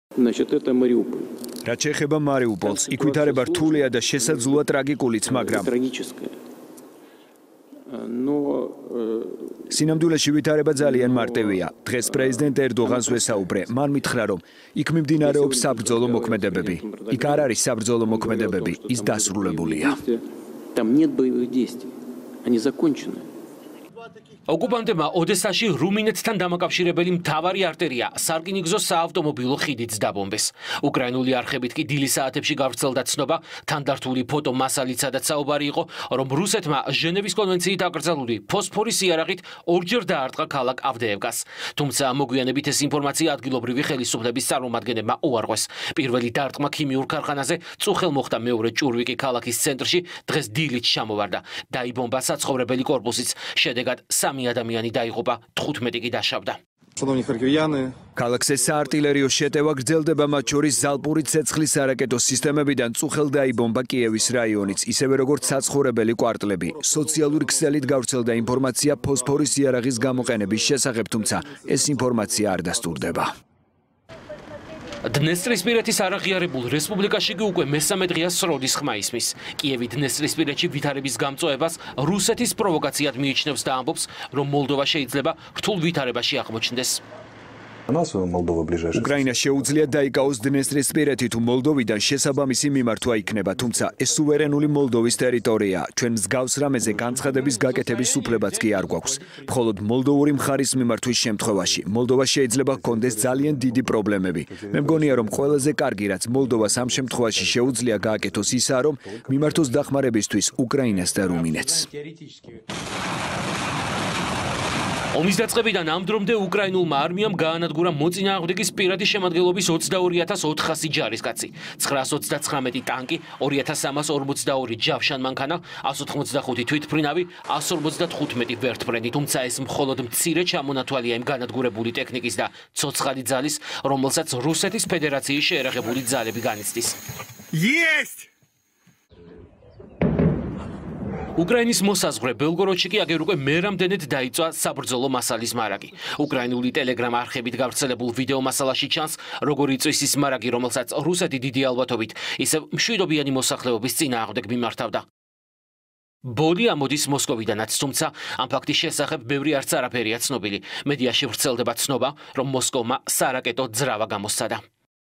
რაც შეეხება მარიუპოლს, იქ ვითარება რთულია და შესაძლოა ტრაგიკულიც, მაგრამ სინამდვილეში ვითარება ძალიან მარტივია. დღეს პრეზიდენტ ერდოღანს ვესაუბრე. მან მითხრა, რომ იქ მიმდინარეობს საბრძოლო მოქმედებები. იქ არ არის საბრძოლო მოქმედებები, ის დასრულებულია. ოკუპანტებმა ოდესაში რუმინეთთან დამაკავშირებელი მთავარი არტერია სარკინიგზო საავტომობილო ხიდიც დაბომბეს. უკრაინული არხებით კი დილის საათებში გავრცელდა ცნობა, თანდართული ფოტო მასალით, სადაც საუბარი იყო, რომ რუსეთმა ჟენევის კონვენციით აკრძალული ფოსფორის იარაღით ორჯერ დაარტყა ქალაქ ავდეევკას. თუმცა მოგვიანებით ეს ინფორმაცია ადგილობრივი ხელისუფლების წარმომადგენლებმა უარყვეს. პირველი დარტყმა ქიმიურ ქარხანაზე წუხელ მოხდა, მეორე ჭურვიკი ქალაქის ცენტრში დღეს დილით ჩამოვარდა. დაიბომბა საცხოვრებელი კორპუსიც. შედეგად 3 ადამიანი დაიღუპა, 15 კი დაშავდა. ქალაქზე საარტილერიო შეტევა გრძელდება, მათ შორის ზალპური ცეცხლის სარაკეტო სისტემებიდან წუხელ დაიბომბა კიევის რაიონიც, ისევე როგორც საცხოვრებელი კვარტლები. სოციალური ქსელით გავრცელდა ინფორმაცია ფოსფორის იარაღის გამოყენების შესახებ, თუმცა ეს ინფორმაცია არ დასტურდება. დნესტრისპირეთის არაღიარებულ რესპუბლიკაში კი უკვე მესამე დღეა სროლის ხმა ისმის. კიევი დნესტრისპირეთში ვითარების გამწვევებას რუსეთის პროვოკაციად მიიჩნევს და ამბობს, რომ მოლდოვა შეიძლება რთულ ვითარებაში აღმოჩნდეს. უკრაინას შეუძლია დაიკავოს დნესტრისპირეთი თუ მოლდოვიდან შესაბამისი მიმართვა იქნება, თუმცა ეს სუვერენული მოლდოვის ტერიტორიაა. ჩვენ მსგავს რამეზე განცხადების გაკეთების უფლებაც კი არ გვაქვს. მხოლოდ მოლდოვური მხარის მიმართვის შემთხვევაში მოლდოვა შეიძლება ჰქონდეს ძალიან დიდი პრობლემები. მე მგონია, რომ ყველაზე კარგი რაც მოლდოვას ამ შემთხვევაში შეუძლია გააკეთოს ისაა, რომ მიმართოს დახმარებისთვის უკრაინას და რუმინეთს. ომის დაწყებიდან ამ დრომდე უკრაინულმა არმიამ გაანადგურა მოწინააღმდეგის პირადი შემადგენლობის 22,400 ჯარისკაცი, 929 ტანკი, 2342 ჯავშან მანქანა, 185 თვითმფრინავი, 155 ვერტმფრენი, თუმცა ეს მხოლოდ მცირე ჩამონათვალია იმ განადგურებული ტექნიკის და ცოცხალი ძალის, რომელსაც რუსეთის ფედერაციის შეერაღებული ძალები განიცდის. უკრაინის მოსაზღვრე ბელგოროდში კი აგერ უკვე მერამდენედ დაიწვა საბრძოლო მასალის მარაგი. უკრაინული ტელეგრამ არხებით გავრცელებულ ვიდეო მასალაში ჩანს, როგორ იწვის ის მარაგი, რომელსაც რუსეთი დიდი ალბათობით ისევ მშვიდობიანი მოსახლეობის წინააღმდეგ მიმართავდა. ბოდი ამოდის მოსკოვიდანაც, თუმცა ამ ფაქტის შესახებ ბევრი არც არაფერია ცნობილი. მედიაში ვრცელდება ცნობა, რომ მოსკოვმა სარაკეტო ძრავა გამოსცადა.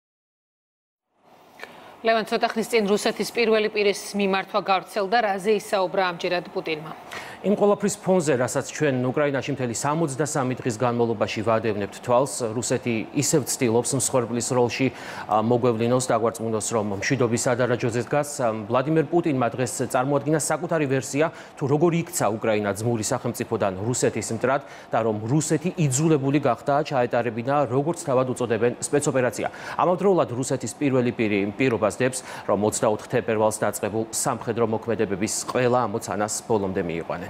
ლევან, ცოტა ხნის წინ რუსეთის პირველი პირის მიმართვა გავრცელდა, რაზე ისაუბრა ამჯერად პუტინმა. იმ ყველაფრის ფონზე, რასაც ჩვენ უკრაინაში მთელი 63 დღის განმავლობაში ვადევნებთ თვალს, რუსეთი ისევ ცდილობს მსხვერპლის როლში მოგვევლინოს, დაგვარწმუნოს, რომ მშვიდობის ადარაჯოზე დგას. ვლადიმერ პუტინმა დღეს წარმოადგინა საკუთარი ვერსია, თუ როგორ იქცა უკრაინა ძმური სახელმწიფოდან რუსეთის მტრად და რომ რუსეთი იძულებული გახდა ჩაეტარებინა, როგორც თავად უწოდებენ, სპეცოპერაცია. ამავდროულად რუსეთის პირველი პირი პირობას დებს, რომ 24 თებერვალს დაწყებულ სამხედრო მოქმედებების ყველა ამოცანას ბოლომდე მიიყვანენ.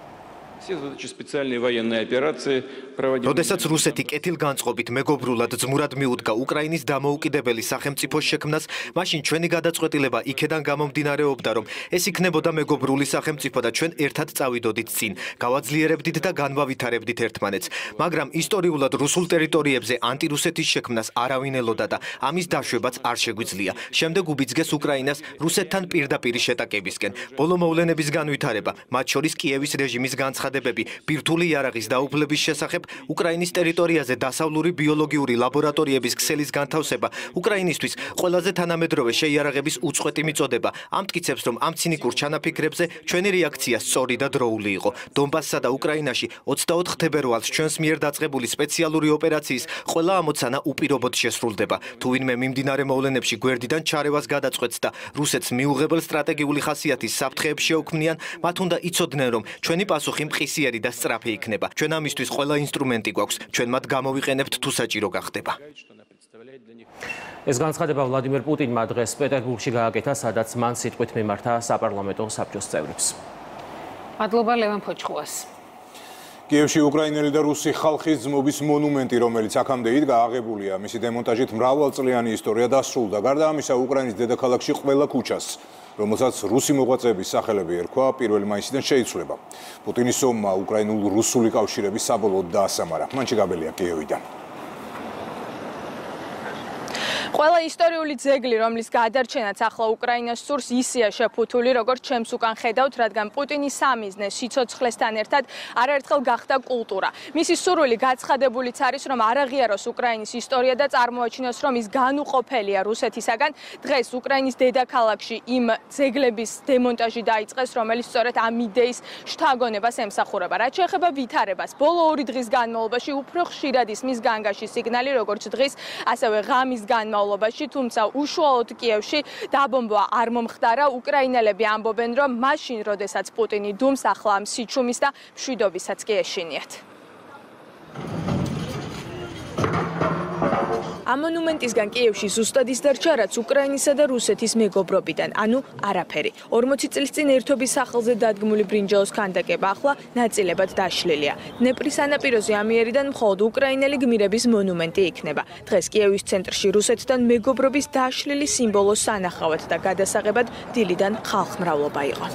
როდესაც რუსეთი კეთილგანწყობით მეგობრულად ძმურად მიუდგა უკრაინის დამოუკიდებელი სახელმწიფოს შექმნას, მაშინ ჩვენი გადაწყვეტილება იქედან გამომდინარეობდა, რომ ეს იქნებოდა მეგობრული სახელმწიფო და ჩვენ ერთად წავიდოდით წინ, გავაძლიერებდით და განვავითარებდით ერთმანეთს. მაგრამ ისტორიულად რუსულ ტერიტორიებზე ანტირუსეთის შექმნას არავინ ელოდა და ამის დაშვებაც არ შეგვიძლია. შემდეგ უბიძგეს უკრაინას რუსეთთან პირდაპირი შეტაკებისკენ. ბოლო მოვლენების განვითარება, მათ შორის კიევის რეჟიმის განცხადება ბირთვული იარაღის დაუფლების შესახებ, უკრაინის ტერიტორიაზე დასავლური ბიოლოგიური ლაბორატორიების ქსელის განთავსება, უკრაინისთვის ყველაზე თანამედროვე შეიარაღების უწყვეტი მიწოდება, ამტკიცებს, რომ ამ ცინიკურ ჩანაფიქრებზე ჩვენი რეაქცია სწორი და დროული იყო. დონბასსა და უკრაინაში 24 თებერვალს ჩვენს მიერ დაწყებული სპეციალური ოპერაციის ყველა ამოცანა უპირობოდ შესრულდება. თუ ვინმე მიმდინარე მოვლენებში გვერდიდან ჩარევას გადაწყვეტს და რუსეთს მიუღებელ სტრატეგიული ხასიათის საფრთხეებს შეუქმნიან, მათ უნდა იცოდნენ, რომ ჩვენი პასუხი მყისიერი და სწრაფი იქნება. ჩვენ ამისთვის ყველა ინსტრუმენტი გვაქვს. ჩვენ მათ გამოვიყენებთ თუ საჭირო გახდება. ეს განცხადება ვლადიმერ პუტინმა დღეს პეტერბურგში გააკეთა, სადაც მან სიტყვით მიმართა საპარლამენტო საბჭოს წევრებს. მადლობა ლევან ფოჩხუას. კიევში უკრაინელი და რუსი ხალხის ძმობის მონუმენტი, რომელიც აქამდე იდგა, აღებულია. მისი დემონტაჟით მრავალწლიანი ისტორია დასრულდა. გარდა ამისა, უკრაინის დედაქალაქში ყველა ქუჩას, რომელსაც რუსი მოღვაწეების სახელები ერქვა, 1 მაისიდან შეიცვლება. პუტინის ომმა უკრაინულ-რუსული კავშირები საბოლოოდ დაასამარა. მანჩი გაბელია კიევიდან. ყველა ისტორიული ძეგლი, რომლის გადარჩენაც ახლა უკრაინას სურს, ისეა შეფუთული, როგორც ჩემს უკან ხედავთ, რადგან პუტინის სამიზნე სიცოცხლესთან ერთად არაერთხელ გახდა კულტურა. მისი სურვილი გაცხადებულიც არის, რომ არ აღიაროს უკრაინის ისტორია და წარმოაჩინოს, რომ ის განუყოფელია რუსეთისაგან. დღეს უკრაინის დედაქალაქში იმ ძეგლების დემონტაჟი დაიწყეს, რომელიც სწორედ ამ იდეის შთაგონებას ემსახურება. რაც შეეხება ვითარებას, ბოლო 2 დღის განმავლობაში უფრო ხშირად ისმის განგაში სიგნალი, როგორც დღის, ასევე ღამის განმავლობაში. თუმცა უშუალოდ კიევში დაბომბვა არ მომხდარა. უკრაინელები ამბობენ, რომ მაშინ, როდესაც პუტინი დუმს, ახლა ამ სიჩუმის და მშვიდობისაც კი ეშინიათ. ამ მონუმენტისგან კიევში ზუსტად ის დარჩა, რაც უკრაინისა და რუსეთის მეგობრობიდან, ანუ არაფერი. 40 წლის წინ ერთობის სახელზე დადგმული ბრინჯაოს ქანდაკება ახლა ნაწილებად დაშლილია. დნეპრის სანაპიროზე ამიერიდან მხოლოდ უკრაინელი გმირების მონუმენტი იქნება. დღეს კიევის ცენტრში რუსეთთან მეგობრობის დაშლილი სიმბოლოს სანახავად და გადასაღებად დილიდან ხალხმრავლობა იყო.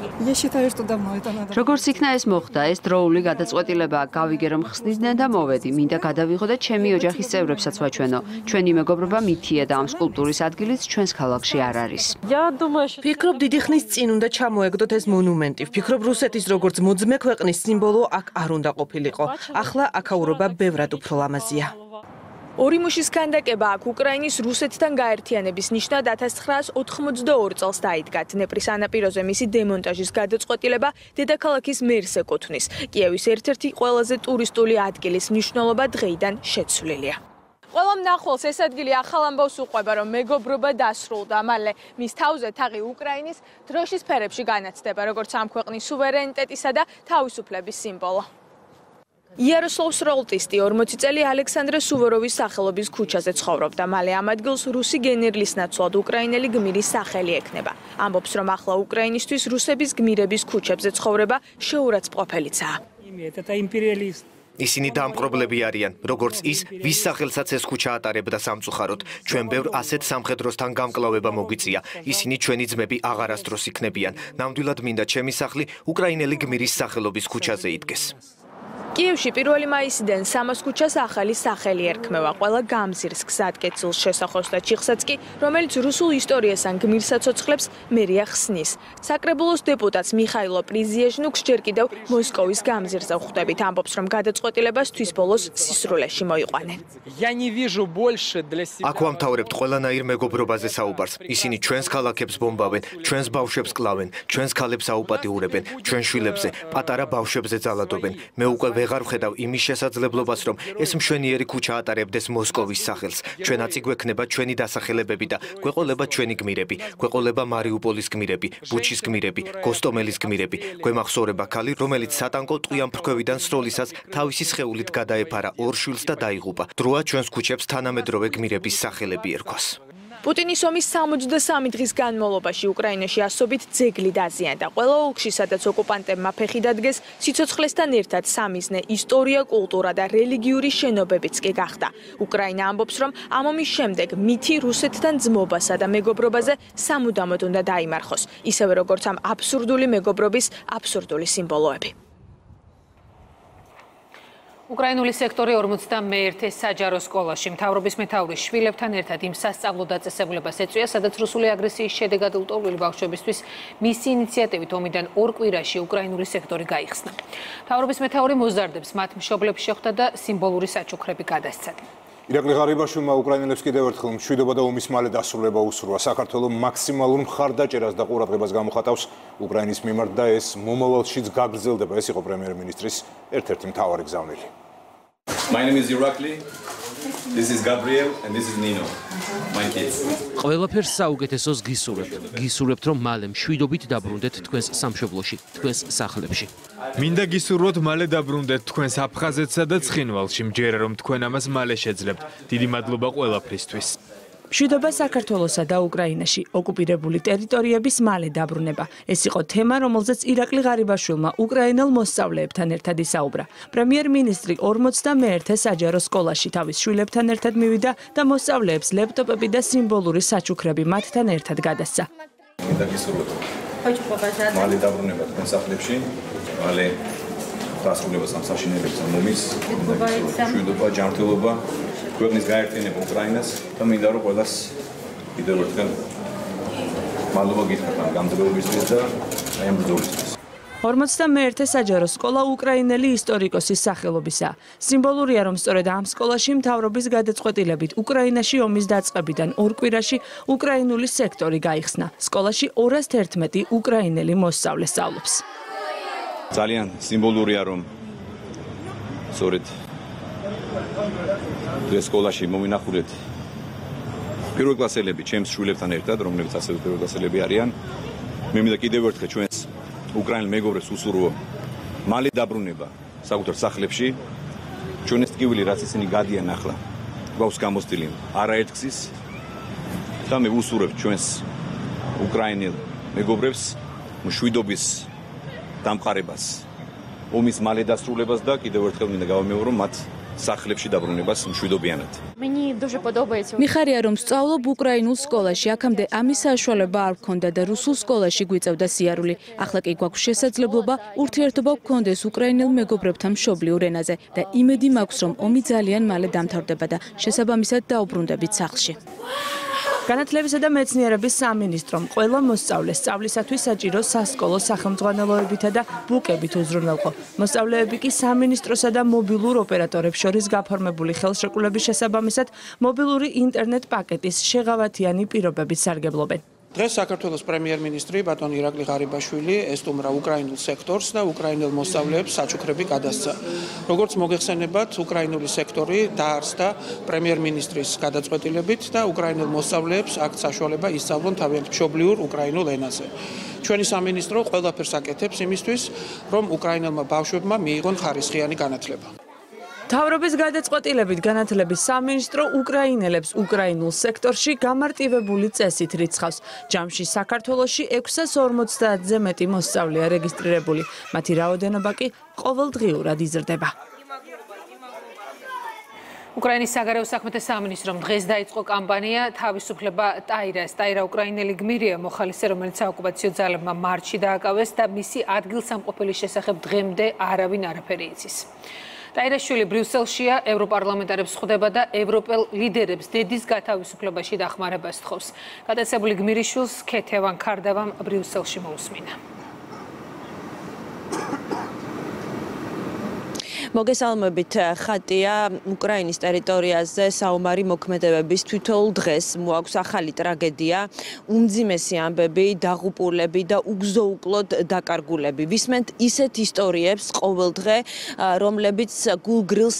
როგორც იქნა ეს მოხდა, ეს დროული გადაწყვეტილება გავიგე რომ ხსნიდნენ და მოვედი. მინდა გადავიღო და ჩემი ოჯახის წევრებსაც ვაჩვენო. ჩვენი მეგობრობა მითია და ამ სკულპტურის ადგილიც ჩვენს ქალაქში არ არის. ვფიქრობ, დიდი ხნის წინ უნდა ჩამოეგდოთ ეს მონუმენტი. ვფიქრობ, რუსეთის როგორც მოძმე ქვეყნის სიმბოლო აქ არ უნდა ყოფილიყო. ახლა აქაურობა ბევრად უფრო ლამაზია. ორი მუშის ქანდაკება აქ უკრაინის რუსეთთან გაერთიანების ნიშნად 1982 წელს დაიდგა. დნეპრის სანაპიროზე მისი დემონტაჟის გადაწყვეტილება დედაქალაქის მერს ეკუთვნის. კიევის ერთ-ერთი ყველაზე ტურისტული ადგილის მნიშვნელობა დღეიდან შეცვლილია. ყველა მნახველს ეს ადგილი ახალ ამბავს უყვება, რომ მეგობრობა დასრულდა, მალე მის თავზე თაღი უკრაინის დროშის სფერებში განაცდება, როგორც ამ ქვეყნის სუვერენიტეტისა და თავისუფლების სიმბოლო. იაროსლავ სროლტისტი 40 წელი ალექსანდრე სუვოროვის სახელობის ქუჩაზე ცხოვრობდა. მალე ამ ადგილს რუსი გენერლის ნაცვლად უკრაინელი გმირის სახელი ექნება. ამბობს, რომ ახლა უკრაინისთვის რუსების გმირების ქუჩებზე ცხოვრება შეურაცხმყოფელიცაა. ისინი დამპყრობლები არიან, როგორც ის, ვის სახელსაც ეს ქუჩა ატარებდა სამწუხაროდ. ჩვენ ბევრ ასეთ სამხედროსთან გამკლავება მოგვიწია. ისინი ჩვენი ძმები აღარასდროს იქნებიან. ნამდვილად მინდა ჩემი სახლი უკრაინელი გმირის სახელობის ქუჩაზე იდგეს. კიევში 1 მაისიდან სამას ქუჩას ახალი სახელი ერქმევა. ყველა გამზირს გზატკეცილს შესახოს და ჩიხსაც კი, რომელიც რუსულ ისტორიას ან გმირსაცოცხლებს მერია ხსნის. საკრებულოს დეპუტატს მიხაილო პრიზიეჟნუკს ჯერ კიდევ მოსკოვის გამზირზე ხვდებით. ამბობს, რომ გადაწყვეტილებას თვის ბოლოს სისრულეში მოიყვანენ. აქ ვამთავრებთ ყველანაირ მეგობრობაზე საუბარს. ისინი ჩვენს ქალაქებს ბომბავენ, ჩვენს ბავშვებს კლავენ, ჩვენს ქალებს აუპატიურებენ, ჩვენ შვილებზე, პატარა ბავშვებზე ძალადობენ. მე უკვე ვეღარ ვხედავ იმის შესაძლებლობას, რომ ეს მშვენიერი ქუჩა ატარებდეს მოსკოვის სახელს. ჩვენაც გვექნება ჩვენი დასახელებები და გვეყოლება ჩვენი გმირები, გვეყოლება მარიუპოლის გმირები, ბუჩის გმირები, გოსტომელის გმირები. გვემახსოვრება ქალი, რომელიც სატანკო ტყვიან ფრქვევიდან სროლისას თავისი სხეულით გადაეფარა ორ შვილს და დაიღუპა. დროა ჩვენს ქუჩებს თანამედროვე გმირების სახელები ერქვას. პუტინის ომის 63 დღის განმავლობაში უკრაინაში ასობით ძეგლი დაზიანდა. ყველა ოლქში, სადაც ოკუპანტებმა ფეხი დადგეს, სიცოცხლესთან ერთად სამიზნე, ისტორია, კულტურა და რელიგიური შენობებიც კი გახდა. უკრაინა ამბობს, რომ ამ ომის შემდეგ მითი რუსეთთან ძმობასა და მეგობრობაზე სამუდამოდ უნდა დაიმარხოს, ისევე როგორც ამ აბსურდული მეგობრობის აბსურდული სიმბოლოები. უკრაინული სექტორი 51 საჯარო სკოლაში მთავრობის მეთაურის შვილებთან ერთად იმ სასწავლო დაწესებულებას ეწვია, სადაც რუსული აგრესიის შედეგად ლტოლვილი ბავშვებისთვის მისი ინიციატივით ომიდან 2 კვირაში უკრაინული სექტორი გაიხსნა. მთავრობის მეთაური მოზარდებს მათ მშობლებს შეხვდა და სიმბოლური საჩუქრები გადასცა. ირაკლი ღარიბაშვილმა უკრაინელებს კიდევ ერთხელ მშვიდობა და ომის მალე დასრულება უსურვა. საქართველოს მაქსიმალურ მხარდაჭერას და ყურადღებას გამოხატავს უკრაინის მიმართ და ეს მომავალშიც გაგრძელდება. ეს იყო პრემიერ-მინისტრის ერთ-ერთი მთავარი გზავნილი. My name is Irakli. This is Gabriel and this is Nino. My kids. ყველაფერს საუკეთესოს გისურვებთ. გისურვებთ, რომ მალე მშვიდობით დაბრუნდეთ თქვენს სამშობლოში, თქვენს სახლებში. მინდა გისურვოთ მალე დაბრუნდეთ თქვენს აფხაზეთსა და ცხინვალში. მჯერა რომ თქვენ ამას მალე შეძლებთ. დიდი მადლობა ყველაფრისთვის. მშვიდობა საქართველოსა და უკრაინაში, ოკუპირებული ტერიტორიების მალე დაბრუნება. ეს იყო თემა, რომელზეც ირაკლი ღარიბაშვილმა უკრაინელ მოსწავლეებთან ერთად ისაუბრა. პრემიერ-მინისტრი 41 საჯარო სკოლაში თავის შვილებთან ერთად მივიდა და მოსწავლეებს ლეპტოპები და სიმბოლური საჩუქრები მათთან ერთად გადასცა. მინდა გისურვოთ. მალე დაბრუნება თქვენ სახლებში, მალე დასრულება სამსაშინელებს ომის, მშვიდობა, ჯანმრთელობა. ქვეყნის გაერთიანება უკრაინას და მინდა რომ ყველას კიდევ ერთხელ მადლობა გითხრათ ამ გამძლეობისთვის და აი ამ ბრძოლისთვის. 51 საჯარო სკოლა უკრაინელი ისტორიკოსის სახელობისაა. სიმბოლურია, რომ სწორედ ამ სკოლაში მთავრობის გადაწყვეტილებით უკრაინაში ომის დაწყებიდან 2 კვირაში უკრაინული სექტორი გაიხსნა. სკოლაში 211 უკრაინელი მოსწავლე სწავლობს. ძალიან სიმბოლურია, რომ სწორედ ეს სკოლაში მომინახულეთ პირველკლასელები ჩემს შვილებთან ერთად, რომლებიც ასევე პირველკლასელები არიან. მე მინდა კიდევ ერთხელ ჩვენს უკრაინელ მეგობრებს უსურვო მალე დაბრუნება საკუთარ სახლებში. ჩვენს ტკივილი, რაც ისინი გადიან ახლა გვაქვს გამოსტილი არაერთგზის და მე ვუსურებ ჩვენს უკრაინელ მეგობრებს მშვიდობის დამყარებას, ომის მალე დასრულებას და კიდევ ერთხელ მინდა გავამეორო მათ სახლებში დაბრუნებას მშვიდობიანად. მიხარია რომ სწავლობ უკრაინულ სკოლაში, აქამდე ამის საშუალება არ გქონდა და რუსულ სკოლაში გვიწევდა სიარული. ახლა კი გვაქვს შესაძლებლობა ურთიერთობა გქონდეს უკრაინელ მეგობრებთან მშობლიურ ენაზე და იმედი მაქვს რომ ომი ძალიან მალე დამთავრდება და შესაბამისად დაუბრუნდებით სახლში. განათლებისა და მეცნიერების სამინისტრომ ყველა მოსწავლეს სწავლისათვის საჭირო სასკოლო სახელმძღვანელოებითა და ბუკებით უზრუნველყო. მოსწავლეები კი სამინისტროსა და მობილურ ოპერატორებს შორის გაფორმებული ხელშეკრულების შესაბამისად მობილური ინტერნეტ პაკეტის შეღავათიანი პირობებით სარგებლობენ. დღეს საქართველოს პრემიერ-მინისტრი ბატონი ირაკლი ღარიბაშვილი ესტუმრა უკრაინულ სექტორს და უკრაინელ მოსწავლეებს საჩუქრები გადასცა. როგორც მოგეხსენებათ, უკრაინული სექტორი დაარსდა პრემიერ-მინისტრის გადაწყვეტილებით და უკრაინელ მოსწავლეებს აქვთ საშუალება ისწავლონ თავიანთ მშობლიურ უკრაინულ ენაზე. ჩვენი სამინისტრო ყველაფერს აკეთებს იმისთვის, რომ უკრაინელმა ბავშვებმა მიიღონ ხარისხიანი განათლება. მთავრობის გადაწყვეტილებით განათლების სამინისტრო უკრაინელებს უკრაინულ სექტორში გამარტივებული წესით რიცხავს. ჯამში საქართველოში 650-ზე მეტი მოსწავლეა რეგისტრირებული. მათი რაოდენობა კი ყოველდღიურად იზრდება. უკრაინის საგარეო საქმეთა სამინისტრომ დღეს დაიწყო კამპანია თავისუფლება ტაირას. ტაირა უკრაინელი გმირია, მოხალისე, რომელიც საოკუპაციო ძალებმა მარტში დააკავეს და მისი ადგილსამყოფელის შესახებ დღემდე არავინ არაფერი იცის. ტაირაშვილი ბრიუსელშია, ევროპარლამენტარებს ხვდება და ევროპელ ლიდერებს დედის გათავისუფლებაში დახმარებას თხოვს. გადაცებული გმირიშვილს ქეთევან ქარდავამ ბრიუსელში მოусმინა. მოგესალმებით, ხატია უკრაინის ტერიტორიაზე საომარი მოქმედებების თითოეულ დღეს მოაქვს ახალი ტრაგედია, უმძიმესი ამბები, დაღუპულები და უგზოუკლოდ დაკარგულები. ვისმენთ ისეთ ისტორიებს ყოველდღე, რომლებიც გულგრილს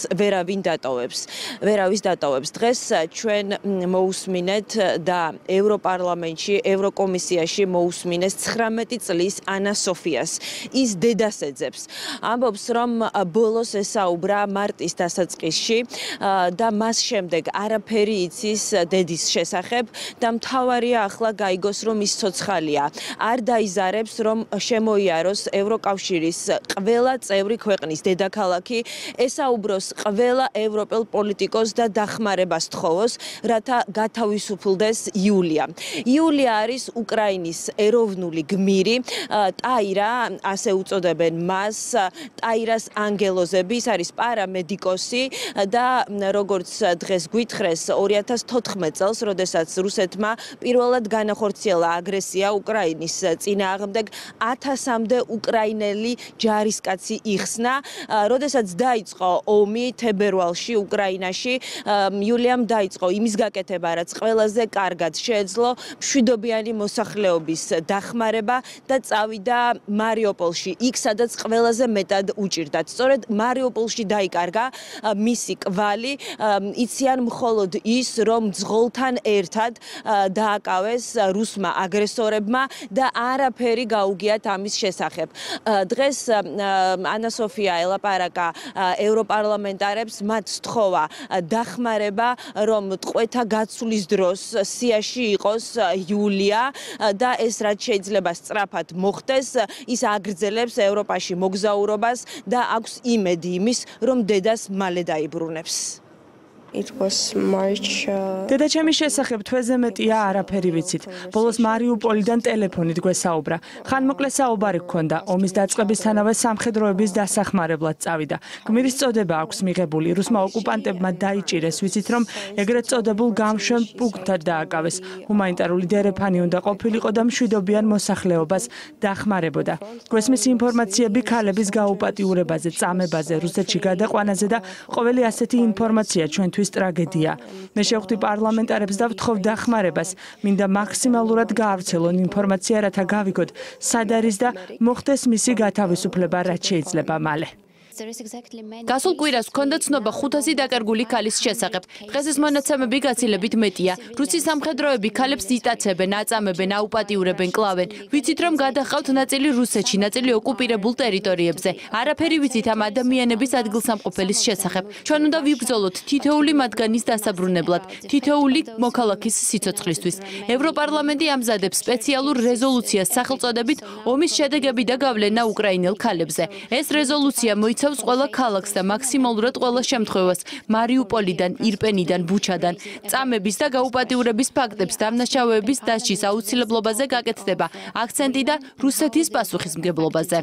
ვერავის დატოვებს. დღეს ჩვენ მოусმინეთ და ევროპარლამენტში, ევროკომისიაში მოусმინეს 19 წლის ანა სოფიას. ის დედას ეძებს. ამბობს, რომ ბოლოს ესაუბრა მარტის დასაწყისში და მას შემდეგ არაფერი იცის დედის შესახებ და მთავარია ახლა გაიგოს, რომ ის ცოცხალია. არ დაიზარებს, რომ შემოიაროს ევროკავშირის ყველა წევრი ქვეყნის დედაქალაქი, ესაუბროს ყველა ევროპელ პოლიტიკოს და დახმარებას თხოვოს, რათა გათავისუფლდეს იულია. იულია არის უკრაინის ეროვნული გმირი, ტაირა, ასე უწოდებენ მას, ტაირას ანგელოზები, ის არის პარამედიკოსი და როგორც დღეს გვითხრეს 2014 წელს, როდესაც რუსეთმა პირველად განახორციელა აგრესია უკრაინის წინააღმდეგ, 1000-მდე უკრაინელი ჯარისკაცი იხსნა, როდესაც დაიწყო ომი თებერვალში უკრაინაში, იულიამ დაიწყო იმის გაკეთება, რაც ყველაზე კარგად შეეძლო, მშვიდობიანი მოსახლეობის დახმარება და წავიდა მარიუპოლში, იქ სადაც ყველაზე მეტად უჭირდათ. სწორედ მარიუპოლში დაიკარგა მისი კვალი, იციან მხოლოდ ის, რომ ძღოლთან ერთად დააკავეს რუსმა აგრესორებმა და არაფერი გაუგიათ ამის შესახებ. დღეს ანა სოფია ელაპარაკა ევროპარლამენტარებს, მათ სთხოვა დახმარება, რომ ტყვეთა გაცვლის დროს სიაში იყოს იულია და ეს რაც შეიძლება სწრაფად მოხდეს, ის აგრძელებს ევროპაში მოგზაურობას და აქვს იმედი იმის, რომ დედას მალე დაიბრუნებს. დედაჩემის შესახებ თვეზე მეტია არაფერი ვიცით. ბოლოს მარიუპოლიდან ტელეფონით გვესაუბრა. ხანმოკლე საუბარი გქონდა, ომის დაწყებისთანავე სამხედროების დასახმარებლად წავიდა. გმირის წოდება აქვს მიღებული, რუსმა ოკუპანტებმა დაიჭირეს, ვიცით რომ ეგრეთ წოდებულ გამშვენ პუნქტად დააკავეს. ჰუმანიტარული დერეფანი უნდა ყოფილიყო და მშვიდობიან მოსახლეობას დახმარებოდა. გვესმის ინფორმაციები ქალების გაუპატიურებაზე, წამებაზე, რუსეთში გადაყვანაზე და ყოველი ასეთი ინფორმაცია ჩვენთვის ტრაგედია. მე შევხვდი პარლამენტარებს და ვთხოვ დახმარებას. მინდა მაქსიმალურად გაავრცელონ ინფორმაცია, რათა გავიგოთ, სად არის და მოხდეს მისი გათავისუფლება, რაც შეიძლება მალე. გასულ კვირას ჰქონდა ცნობა 500 დაკარგული ქალის შესახებ. დღეს ეს მონაცემები გაცილებით მეტია. რუსის სამხედროები ქალებს იტაცებენ, აწამებენ, აუპატიურებენ, კლავენ. ვიცით რომ გადაჰყავთ ნაწილი რუსეთში, ნაწილი ოკუპირებულ ტერიტორიებზე. არაფერი ვიცით ამ ადამიანების ადგილსამყოფელის შესახებ. ჩვენ უნდა ვიბრძოლოთ თითოეული მათგანის დასაბრუნებლად, თითოეული მოქალაქის სიცოცხლისთვის. ევროპარლამენტი ამზადებს სპეციალურ რეზოლუციას სახელწოდებით ომის შედეგები და გავლენა უკრაინელ ქალებზე. ეს რეზოლუცია მოიცავს ყველა ქალაქს და მაქსიმალურად ყველა შემთხვევას მარიუპოლიდან, ირპენიდან, ბუჩადან. წამების და გაუპატიურების ფაქტებს დამნაშავეების დასჯის აუცილებლობაზე გაკეთდება აქცენტი და რუსეთის პასუხისმგებლობაზე.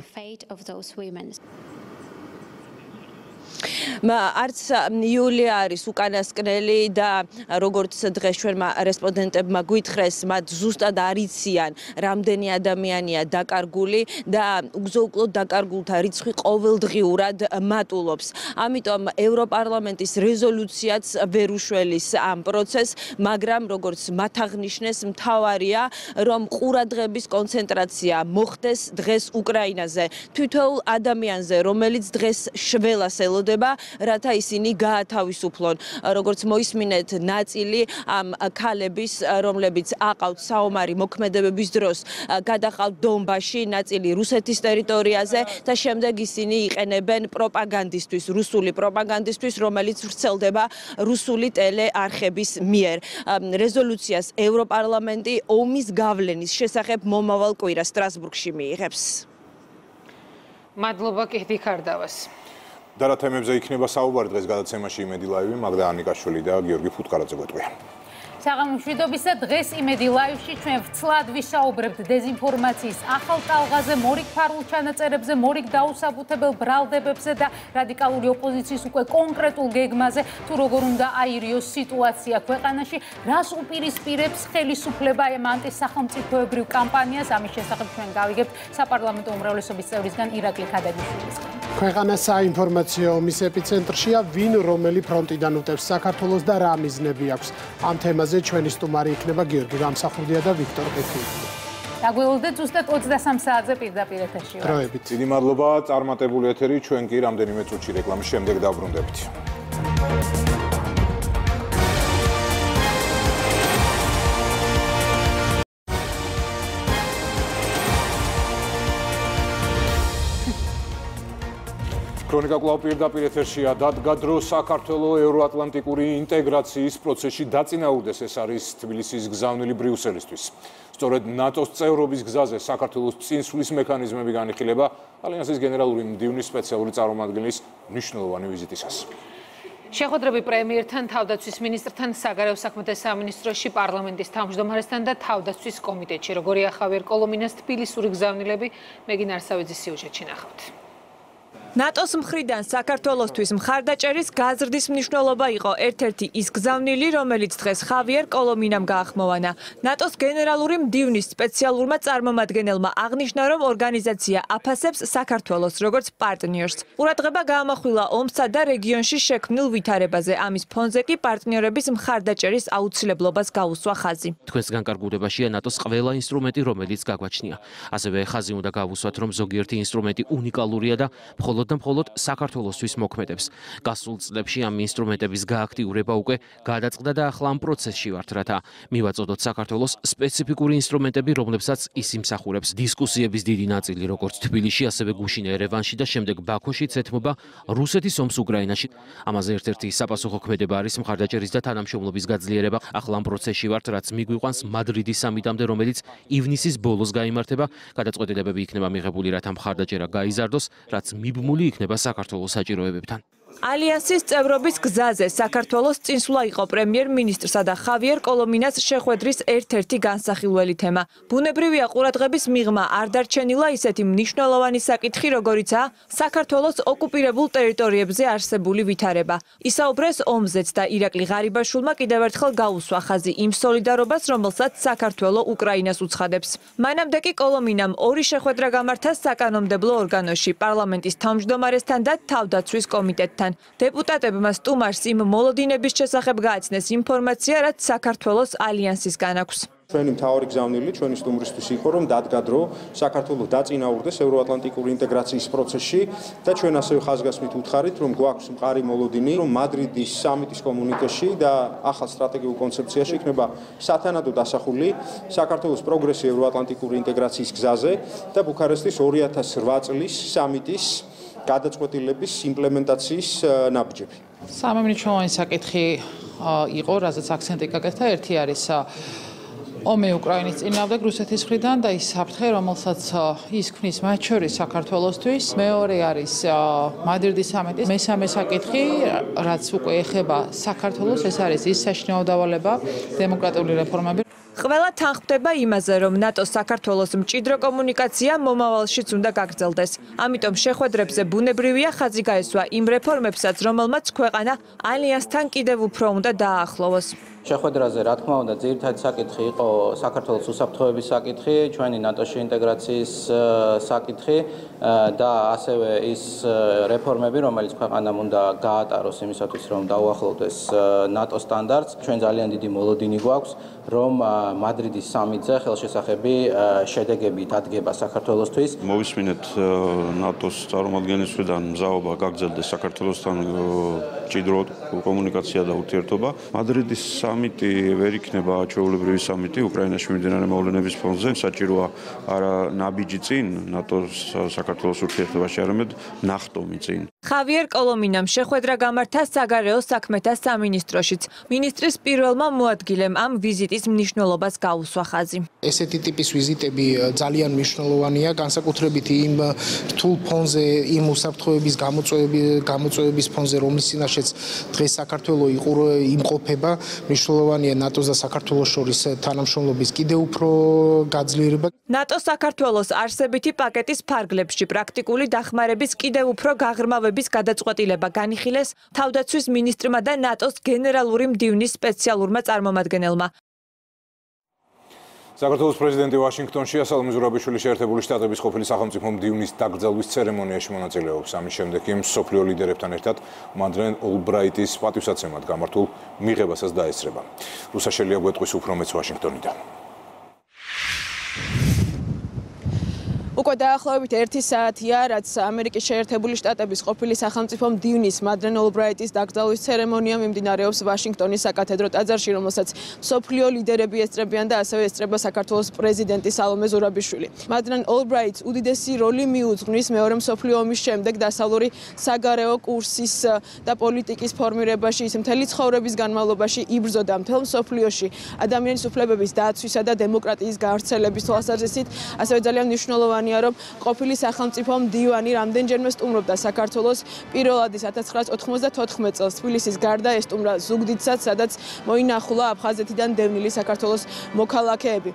არც იულია არის უკანასკნელი და როგორც დღეს ჩვენმა რესპონდენტებმა გვითხრეს, მათ ზუსტად არ იციან რამდენი ადამიანია დაკარგული და უგზო-უკვლოდ დაკარგულთა რიცხვი ყოველდღიურად მატულობს. ამიტომ ევროპარლამენტის რეზოლუციაც ვერ უშველის ამ პროცესს, მაგრამ როგორც მათ აღნიშნეს, მთავარია რომ ყურადღების კონცენტრაცია მოხდეს დღეს უკრაინაზე, თითოეულ ადამიანზე, რომელიც დღეს შველას ელოდება, რათა ისინი გაათავისუფლონ. როგორც მოისმინეთ, ნაწილი ამ ქალების, რომლებიც აყავთ საომარი მოქმედებების დროს, გადაყავთ დონბასში, ნაწილი რუსეთის ტერიტორიაზე და შემდეგ ისინი იყენებენ პროპაგანდისთვის, რუსული პროპაგანდისთვის, რომელიც ვრცელდება რუსული ტელეარხების მიერ. რეზოლუციას ევროპარლამენტი ომის გავლენის შესახებ მომავალ კვირას სტრასბურგში მიიღებს. მადლობა კედი ქარდავას. და რა თემებზე იქნება საუბარი დღეს გადაცემაში იმედი ლაივი, მაგდა ანიკაშვილი და გიორგი ფუტკარაძე გვეტყვიან. საღამომშვიდობისა დღეს იმედი ლაივში ჩვენ ვცლად ვისაუბრებთ დეზინფორმაციის ახალ ტალღაზე, მორიგ ფარულ ჩანაწერებზე, მორიგ დაუსაბუთებელ ბრალდებებზე და რადიკალური ოპოზიციის უკვე კონკრეტულ გეგმაზე, თუ როგორ უნდა აირიოს სიტუაცია ქვეყანაში, რას უპირისპირებს ხელისუფლება ამ ანტისახელმწიფოებრივ კამპანიას, ამის შესახებ ჩვენ გავიგებთ საპარლამენტო უმრავლესობის წევრისგან ირაკლი ქადაგიშვილისგან. ქვეყანა საინფორმაციო ომის ეპიცენტრშია, ვინ რომელი ფრონტიდან უტევს საქართველოს და რა მიზნები აქვს. ამ თემაზე ჩვენი სტუმარი იქნება გიორგი გამსახურდია და ვიქტორ პეტროვი. დაგველოდეთ ზუსტად 23 საათზე პირდაპირ ეთერში ვართ. დროებით. დიდი მადლობა, წარმატებული ეთერი, ჩვენ კი რამდენიმე წუთში რეკლამის შემდეგ დავბრუნდებთ. ქრონიკა კვლავ პირდაპირ ეთერშია. დადგა დრო საქართველოს ევროატლანტიკური ინტეგრაციის პროცესში დაწინაურდეს. ეს არის თბილისის გზავნილი ბრიუსელისთვის. სწორედ ნატოს წევრობის გზაზე საქართველოს წინსვლის მექანიზმები განიხილება ალიანსის გენერალური მდივნის სპეციალური წარმომადგენლის მნიშვნელოვანი ვიზიტისას. შეხვედრები პრემიერთან, თავდაცვის მინისტრთან, საგარეო საქმეთა სამინისტროში, პარლამენტის თავმჯდომარესთან და თავდაცვის კომიტეტში. როგორი ახავიერ კოლომინას თბილისური გზავნილები, მეგინ არსავიძის სიუჟეტში ნახავთ. ნატოს მხრიდან საქართველოსთვის მხარდაჭერის გაზრდის მნიშვნელობა იყო ერთ-ერთი ის გზავნილი, რომელიც დღეს ხავიერ კოლომინამ გაახმოვანა. ნატოს გენერალური მდივნის სპეციალურმა წარმომადგენელმა აღნიშნა, რომ ორგანიზაცია აფასებს საქართველოს როგორც პარტნიორს. ყურადღება გაამახვილა ომსა და რეგიონში შექმნილ ვითარებაზე. ამის ფონზე კი პარტნიორების მხარდაჭერის აუცილებლობას გაუსვა ხაზი. თქვენს განკარგულებაშია ნატოს ყველა ინსტრუმენტი, რომელიც გაგვაჩნია. ასევე ხაზი უნდა გავუსვათ, რომ ზოგიერთი ინსტრუმენტი უნიკალურია და მხოლოდ საქართველოსთვის მოქმედებს. გასულ წლებში ამ ინსტრუმენტების გააქტიურება უკვე გადაწყდა და ახლა ამ პროცესში ვართ, რათა მივაწოდოთ საქართველოს სპეციფიკური ინსტრუმენტები, რომლებსაც ის იმსახურებს. დისკუსიების დიდი ნაწილი, როგორც თბილისში, ასევე გუშინ ერევანში და შემდეგ ბაქოში ეთმობა რუსეთის ომს უკრაინაში. ამაზე ერთ-ერთი საპასუხო ქმედება არის მხარდაჭერის და თანამშრომლობის გაძლიერება. ახლა ამ პროცესში ვართ, რაც მიგვიყვანს მადრიდის სამიტამდე, რომელიც ივნისის ბოლოს გაიმართება. გადაწყვეტილებები იქნება მიღებული, რათა მხარდაჭერა გაიზარდოს, რაც მიბმული იქნება საქართველოს საჭიროებებთან. ალიანსის წევრობის გზაზე საქართველოს წინსვლა იყო პრემიერ-მინისტრსა და ხავიერ კოლომინას შეხვედრის ერთ-ერთი განსახილველი თემა. ბუნებრივია ყურადღების მიღმა არ დარჩენილა ისეთი მნიშვნელოვანი საკითხი, როგორიცაა საქართველოს ოკუპირებულ ტერიტორიებზე არსებული ვითარება. ისაუბრეს ომზეც და ირაკლი ღარიბაშვილმა კიდევ ერთხელ გაუსვა ხაზი იმ სოლიდარობას, რომელსაც საქართველო უკრაინას უცხადებს. მანამდე კი კოლომინამ ორი შეხვედრა გამართა საკანონმდებლო ორგანოში, პარლამენტის თავმჯდომარესთან და თავდაცვის კომიტეტთან. დეპუტატებმა სტუმარს იმ მოლოდინების შესახებ გააცნეს ინფორმაცია, რაც საქართველოს ალიანსისგან აქვს. ჩვენი მთავარი გზავნილი ჩვენი სტუმრისთვის იყო, რომ დადგა დრო საქართველოს დაწინაურდეს ევროატლანტიკური ინტეგრაციის პროცესში და ჩვენ ასევე ხაზგასმით უთხარით, რომ გვაქვს მყარი მოლოდინი, რომ მადრიდის სამიტის კომუნიკეში და ახალ სტრატეგიულ კონცეფციაში იქნება სათანადო დასახული საქართველოს პროგრესი ევროატლანტიკური ინტეგრაციის გზაზე და ბუქარესტის 2008 წლის სამიტის გადაწყვეტილების იმპლემენტაციის ნაბიჯები. სამი მნიშვნელოვანი საკითხი იყო, რაზეც აქცენტი გაკეთდა. ერთი არის ომი უკრაინის წინააღმდეგ რუსეთის მხრიდან და ის საფრთხე, რომელსაც ის ქმნის მათ შორის საქართველოსთვის. მეორე არის მადრიდის სამიტის მესამე საკითხი, რაც უკვე ეხება საქართველოს, ეს არის ის საშინაო დავალება, დემოკრატიული რეფორმები. ყველა თანხმდება იმაზე, რომ ნატოს საქართველოს მჭიდრო კომუნიკაცია მომავალშიც უნდა გაგრძელდეს. ამიტომ შეხვედრებზე ბუნებრივია ხაზი გაესვა იმ რეფორმებსაც, რომელმაც ქვეყანა ალიანსთან კიდევ უფრო უნდა დააახლოვოს. შეხვედრაზე, რა თქმა უნდა, ძირითადი საკითხი იყო საქართველოს უსაფრთხოების საკითხი, ჩვენი ნატოში ინტეგრაციის საკითხი და ასევე ის რეფორმები, რომელიც ქვეყანამ უნდა გაატაროს იმისათვის, რომ დაუახლოვდეს ნატოს სტანდარტს. ჩვენ ძალიან დიდი მოლოდინი გვაქვს, რომ მადრიდის სამიტზე ხელშესახები შედეგები დადგება საქართველოსთვის. მოვისმინეთ ნატოს წარმომადგენლისგან მზაობა გაგრძელდეს საქართველოსთან მჭიდრო კომუნიკაცია და ურთიერთობა. მადრიდის სამიტი ვერ იქნება ჩვეულებრივი სამიტი უკრაინაში მიმდინარე მოვლენების ფონზე. საჭიროა არა ნაბიჯი წინ ნატოს საქართველოს ურთიერთობაში, არამედ ნახტომი წინ. ხავიერ კოლომინამ შეხვედრა გამართა საგარეო საქმეთა სამინისტროშიც. მინისტრის პირველმა მოადგილემ ამ ვიზიტის მნიშვნელობას გაუსვა ხაზი. ესეთი ტიპის ვიზიტები ძალიან მნიშვნელოვანია, განსაკუთრებით იმ რთულ ფონზე, იმ უსაფრთხოების გამოწვევების ფონზე, რომლის წინაშეც დღეს საქართველო იმყოფება. მნიშვნელოვანია ნატოს და საქართველოს შორის თანამშრომლობის კიდევ უფრო გაძლიერება. ნატო-საქართველოს არსებითი პაკეტის ფარგლებში პრაქტიკული დახმარების კიდევ უფრო გაღრმავების გადაწყვეტილება განიხილეს თავდაცვის მინისტრმა და ნატოს გენერალური მდივნის სპეციალურმა წარმომადგენელმა. საქართველოს პრეზიდენტი ვაშინგტონშია სალომე ზურაბიშვილის შეერთებული შტატების ყოფილი სახელმწიფო მდივნის დაკრძალვის ცერემონიაში მონაწილეობს. ამის შემდეგ კი მსოფლიო ლიდერებთან ერთად მადლენ ოლბრაიტის პატივსაცემად გამართულ მიღებასაც დაესწრება. რუსაშელია გვეტყვის უფრო მეც ვაშინგტონიდან. უკვე დაახლოებით 1 საათია, რაც ამერიკის შეერთებული შტატების ყოფილი სახელმწიფო მდივნის მადლენ ოლბრაიტის დაკრძალვის ცერემონია მიმდინარეობს ვაშინგტონის საკათედრო ტაძარში, რომელსაც მსოფლიო ლიდერები ესწრებიან და ასევე ესწრება საქართველოს პრეზიდენტი სალომე ზურაბიშვილი. მადლენ ოლბრაიტს უდიდესი როლი მიუძღვნის მეორე მსოფლიო ომის შემდეგ დასავლური საგარეო კურსის და პოლიტიკის ფორმირებაში. ის მთელი ცხოვრების განმავლობაში იბრძოდა მთელ მსოფლიოში ადამიანის უფლებების დაცვისა და დემოკრატიის გავრცელების თვალსაზრისით. ასევე ძალიან მნიშვნელოვანია, რომ ყოფილი სახელმწიფო მდივანი რამდენჯერმე სტუმრობდა საქართველოს. პირველად ის 1994 წელს თბილისის გარდა ესტუმრა ზუგდიდსაც, სადაც მოინახულა აფხაზეთიდან დევნილი საქართველოს მოქალაქეები.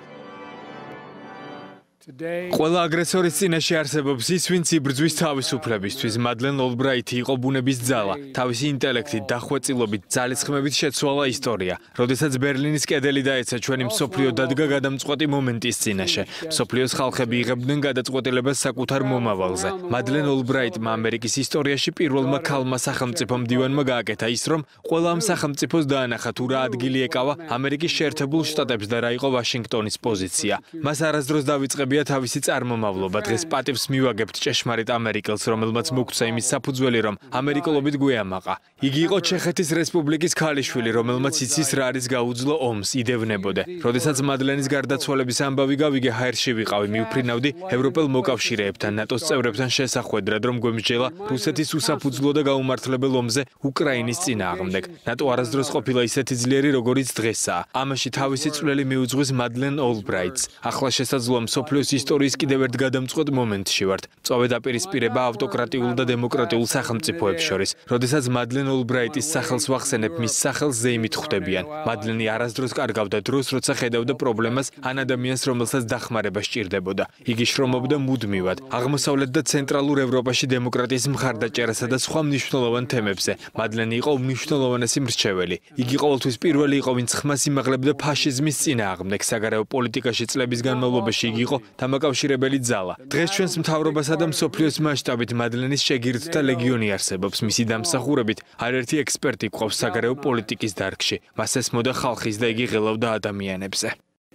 ყველა აგრესორის წინაშე არსებობს ის, ვინც იბრძვის თავისუფლებისთვის. მადლენ ოლბრაიტი იყო ბუნების ძალა. თავისი ინტელექტით, დახვეწილობით, ძალისხმევით შეცვალა ისტორია. როდესაც ბერლინის კედელი დაეცა, ჩვენი მსოფლიო დადგა გადამწყვეტი მომენტის წინაშე. მსოფლიოს ხალხები იღებდნენ გადაწყვეტილებას საკუთარ მომავალზე. მადლენ ოლბრაიტმა ამერიკის ისტორიაში პირველმა ქალმა სახელმწიფო მდივანმა გააკეთა ის, რომ ყველა ამ სახელმწიფოს დაანახა თუ რა ადგილი ეკავა ამერიკის შეერთებულ შტატებს და რა იყო ვაშინგტონის პოზიცია. მას არასდროს დავიწყებია თავისი წარმომავლობა. დღეს პატივს მივაგებთ ჭეშმარიტ ამერიკელს, რომელმაც მოგვცა იმის საფუძველი, რომ ამერიკელობით გვეამაყა. იგი იყო ჩეხეთის რესპუბლიკის ქალიშვილი, რომელმაც იცის რა არის გაუძლო ომს, იდევნებოდა. როდესაც მადლენის გარდაცვალების ამბავი გავიგე, ჰაერში ვიყავი, მივფრინავდი ევროპელ მოკავშირეებთან, ნატოს წევრებთან შესახვედრად, რომ გვემსჯელა რუსეთის უსაფუძვლო და გაუმართლებელ ომზე უკრაინის წინააღმდეგ. ნატო არასდროს ყოფილა ისეთი ძლიერი, როგორიც დღესაა. ამაში თავისი წვლილი მიუძღვის მადლენ ოლბრაიტს. ახლა შესაძლოა მსოფლიოს ისტორიის კიდევ ერთ გადამწყვეტ მომენტში ვართ. წავე დაპირისპირება ავტოკრატიულ და დემოკრატიულ სახელმწიფოებს შორის. როდესაც მადლენ ოლბრაიტის სახელს ვახსენებ, მის სახელს ზეიმით ხვდებიან. მადლენი არასდროს კარგავდა დროს, როცა ხედავდა პრობლემას ან ადამიანს, რომელსაც დახმარება სჭირდებოდა. იგი შრომობდა მუდმივად აღმოსავლეთ და ცენტრალურ ევროპაში დემოკრატიის მხარდაჭერასა და სხვა მნიშვნელოვან თემებზე. მადლენი იყო უმნიშვნელოვანესი მრჩეველი. იგი ყოველთვის პირველი იყო, ვინც ხმას იმაღლებდა ფაშიზმის წინააღმდეგ. საგარეო პოლიტიკაში წლების განმავლობაში იგი იყო დამაკავშირებელი ძალა. დღეს ჩვენს მთავრობასა და მსოფლიოს მასშტაბით მადლენის შეგირდთა ლეგიონი არსებობს. მისი დამსახურებით არაერთი ექსპერტი გვყავს საგარეო პოლიტიკის დარგში. მას ესმოდა ხალხის და იგი ღელავდა ადამიანებზე.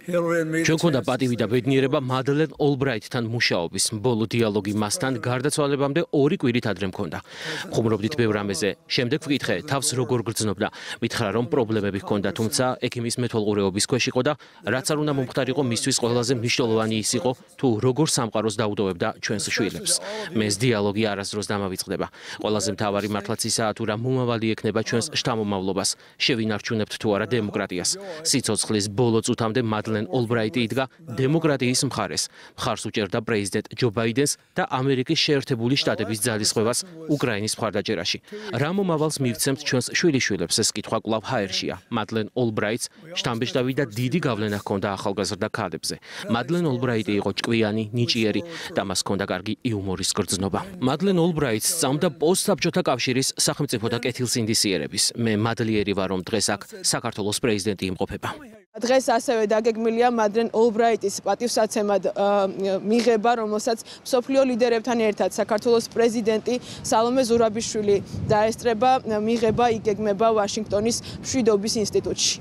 ჩვენ გვქონდა პატივი და ბედნიერება მადლენ ოლბრაიტთან მუშაობის. ბოლო დიალოგი მასთან გარდაცვალებამდე 2 კვირით ადრე მქონდა. ხუმრობდით ბევრ რამეზე. შემდეგ ვკითხე, თავს როგორ გრძნობდა. მითხრა, რომ პრობლემები ჰქონდა, თუმცა ექიმის მეთვალყურეობის ქვეშ იყო და რაც არ უნდა მომხდარიყო, მისთვის ყველაზე მნიშვნელოვანი ის იყო, თუ როგორ სამყაროს დაუდოვებდა ჩვენს შვილებს. მეს დიალოგი არასდროს დამავიწყდება. ყველაზე მთავარი მართლაც ისაა, თუ რა მომავალი ექნება ჩვენს შთამომავლობას. შევინარჩუნებთ თუ არა დემოკრატიას. სიცოცხლის ბოლო წუთამდე მადლენ ოლბრაიტი იდგა დემოკრატიის მხარეს. მხარს უჭერდა პრეზიდენტ ჯო ბაიდენს და ამერიკის შეერთებული შტატების ძალისხმევას უკრაინის მხარდაჭერაში. რა მომავალს მივცემთ ჩვენს შვილიშვილებს, ეს კითხვა კვლავ ჰაერშია. მადლენ ოლბრაიტს შთამბეჭდავი და დიდი გავლენა ჰქონდა ახალგაზრდა ქალებზე. მადლენ ოლბრაიტი იყო ჭკვიანი, ნიჭიერი და მას ჰქონდა კარგი იუმორის გრძნობა. მადლენ ოლბრაიტს სწამდა პოსტსაბჭოთა კავშირის სახელმწიფო და კეთილსინდისიერების. მე მადლიერი ვარ, რომ დღეს აქ საქართველოს პრეზიდენტი იმყოფება. დღეს ასევე დაგეგმილია მადლენ ოლბრაიტის პატივსაცემად მიღება, რომელსაც მსოფლიო ლიდერებთან ერთად საქართველოს პრეზიდენტი სალომე ზურაბიშვილი დაესწრება. მიღება იგეგმება ვაშინგტონის მშვიდობის ინსტიტუტში.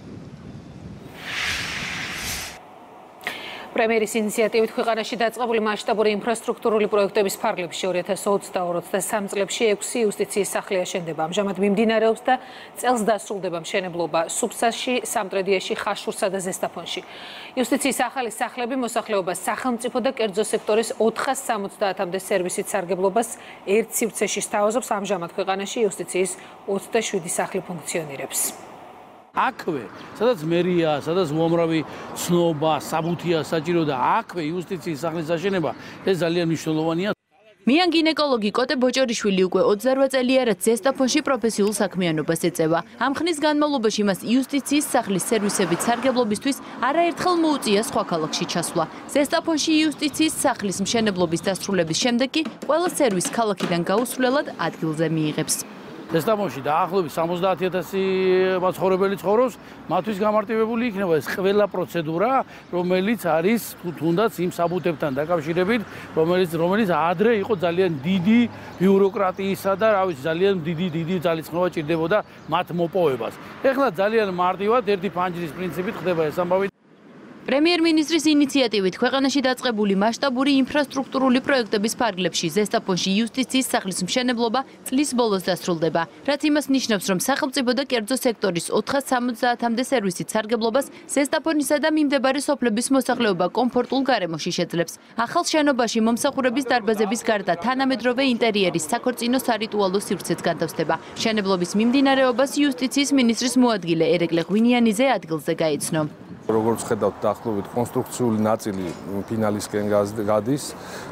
პრემიერის ინიციატივით ქვეყანაში დაწყებული მასშტაბური ინფრასტრუქტურული პროექტების ფარგლებში 2022-23 წლებში 6 იუსტიციის სახლი აშენდება. ამჟამად მიმდინარეობს და წელს დასრულდება მშენებლობა სუფსაში, სამტრედიაში, ხაშურსა და ზესტაფონში. იუსტიციის ახალი სახლები მოსახლეობას სახელმწიფო და კერძო სექტორის 470-მდე სერვისით სარგებლობას ერთ სივრცეში სთავაზობს. ამჟამად ქვეყანაში იუსტიციის 27 სახლი ფუნქციონირებს. აქვე, სადაც მერია, სადაც უამრავი ცნობა, საბუთია საჭირო და აქვე იუსტიციის სახლის აშენება ეს ძალიან მნიშვნელოვანია. მიან გინეკოლოგი კოტე ბოჭორიშვილი უკვე 28 წელია, რაც ზესტაფონში პროფესიულ საქმიანობას ეწევა. ამ ხნის განმავლობაში მას იუსტიციის სახლის სერვისებით სარგებლობისთვის არაერთხელ მოუწია სხვა ქალაქში ჩასვლა. ზესტაფონში იუსტიციის სახლის მშენებლობის დასრულების შემდეგ კი ყველა სერვის ქალაქიდან გაუსვლელად ადგილზე მიიღებს. ზესტაფონში დაახლოებით 70,000 მაცხოვრებელი ცხოვრობს, მათთვის გამარტივებული იქნება ეს ყველა პროცედურა, რომელიც არის თუნდაც იმ საბუთებთან დაკავშირებით, რომელიც ადრე იყო ძალიან დიდი ბიუროკრატიისა და რა ვიცი, ძალიან დიდი ძალისხმევა ჭირდებოდა მათ მოპოვებას. ეხლა ძალიან მარტივად ერთი ფანჯრის პრინციპით ხდება ეს ამბავი. პრემიერ-მინისტრის ინიციატივით ქვეყანაში დაწყებული მასშტაბური ინფრასტრუქტურული პროექტების ფარგლებში ზესტაფონში იუსტიციის სახლის მშენებლობა წლის ბოლოს დასრულდება, რაც იმას ნიშნავს, რომ სახელმწიფო და კერძო სექტორის 470-მდე სერვისით სარგებლობას ზესტაფონისა და მიმდებარე სოფლების მოსახლეობა კომფორტულ გარემოში შეძლებს. ახალ შენობაში მომსახურების დარბაზების გარდა თანამედროვე ინტერიერის საქორწინო სარიტუალო სივრცეც განთავსდება. მშენებლობის მიმდინარეობას იუსტიციის მინისტრის მოადგილე ერეკლე ღვინიანიძე ადგილზე გაეცნო. როგორც ხედავთ, დაახლოებით კონსტრუქციული ნაწილი ფინალისკენ გადის.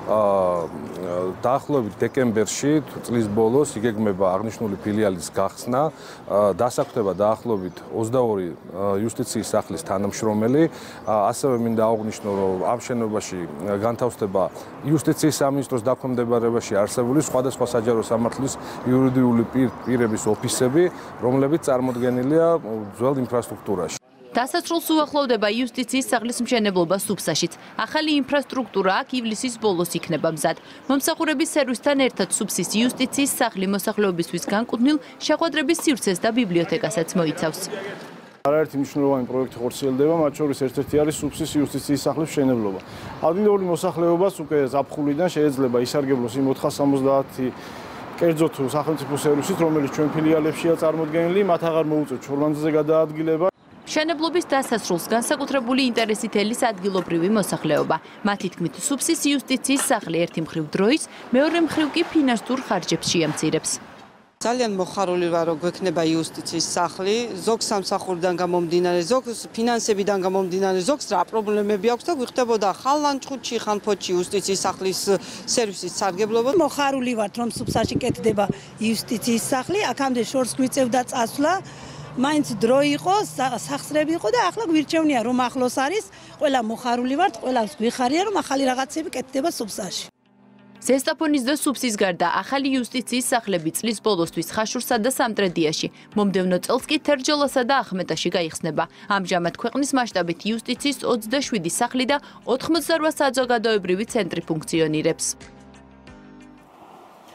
დაახლოებით დეკემბერში, წლის ბოლოს იგეგმება აღნიშნული ფილიალის გახსნა. დასაქმდება დაახლოებით 22 იუსტიციის სახლის თანამშრომელი. ასევე მინდა აღვნიშნო, რომ ამ შენობაში განთავსდება იუსტიციის სამინისტროს დაქვემდებარებაში არსებული სხვადასხვა საჯარო სამართლის იურიდიული პირების ოფისები, რომლებიც წარმოდგენილია ძველ ინფრასტრუქტურაში. დასასრულს უახლოვდება იუსტიციის სახლის მშენებლობა სუფსაშიც. ახალი ინფრასტრუქტურა აქ ივლისის ბოლოს იქნება მზად. მომსახურების სერვისთან ერთად სუფსის იუსტიციის სახლი მოსახლეობისთვის განკუთვნილ შეხვედრების სივრცეს და ბიბლიოთეკასაც მოიცავს. არაერთი მნიშვნელოვანი პროექტი ხორციელდება, მათ შორის ერთ-ერთი არის სუფსის იუსტიციის სახლის მშენებლობა. ადგილობრივ მოსახლეობას უკვე ზაფხულიდან შეიძლება ისარგებლოს იმ 470 კერძო თუ სახელმწიფო სერვისით, რომელიც ჩვენ ფილიალებშია წარმოდგენილი, მათ აღარ მოუწევთ ჩორლანძზე გადაადგილება. მშენებლობის დასასრულს განსაკუთრებული ინტერესით ელის ადგილობრივი მოსახლეობა. მათი თქმით, სუფსის იუსტიციის სახლი ერთი მხრივ დროის, მეორე მხრივ კი ფინანსურ ხარჯებს შეამცირებს. ძალიან მოხარული ვარ, რომ გვექნება იუსტიციის სახლი, ზოგ სამსახურიდან გამომდინარე, ზოგ ფინანსებიდან გამომდინარე, ზოგს რა პრობლემები აქვს და გვიხდებოდა ხან ლანჩხუთში, ხან ფოთში იუსტიციის სახლის სერვისით სარგებლობა. მოხარული ვართ, რომ სუფსაში კეთდება იუსტიციის სახლი, აქამდე შორს გვიწევდა წასვლა. მაინც დრო იყო, სახსრები იყო და ახლა გვირჩევნია, რომ ახლოს არის. ყველა მოხარული ვართ, ყველას გვიხარია, რომ ახალი რაღაცები კეთდება სუფსაში. ზესტაფონის და სუფსის გარდა ახალი იუსტიციის სახლები წლის ბოლოსთვის ხაშურსა და სამტრედიაში, მომდევნო წელს კი თერჯოლასა და ახმეტაში გაიხსნება. ამჟამად ქვეყნის მასშტაბით იუსტიციის 27 სახლი და 88 საზოგადოებრივი ცენტრი ფუნქციონირებს.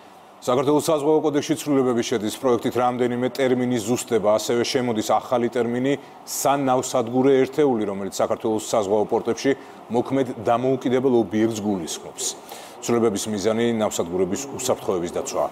საქართველოს საზღვაო კოდექსში ცვლილებები შედის პროექტით რამდენიმე ტერმინის ზუსტება, ასევე შემოდის ახალი ტერმინი სანავსადგურე ერთეული, რომელიც საქართველოს საზღვაო პორტებში მოქმედ დამოუკიდებელ ობიექტს გულისხმობს. ცვლილებების მიზანი ნავსადგურების უსაფრთხოების დაცვაა.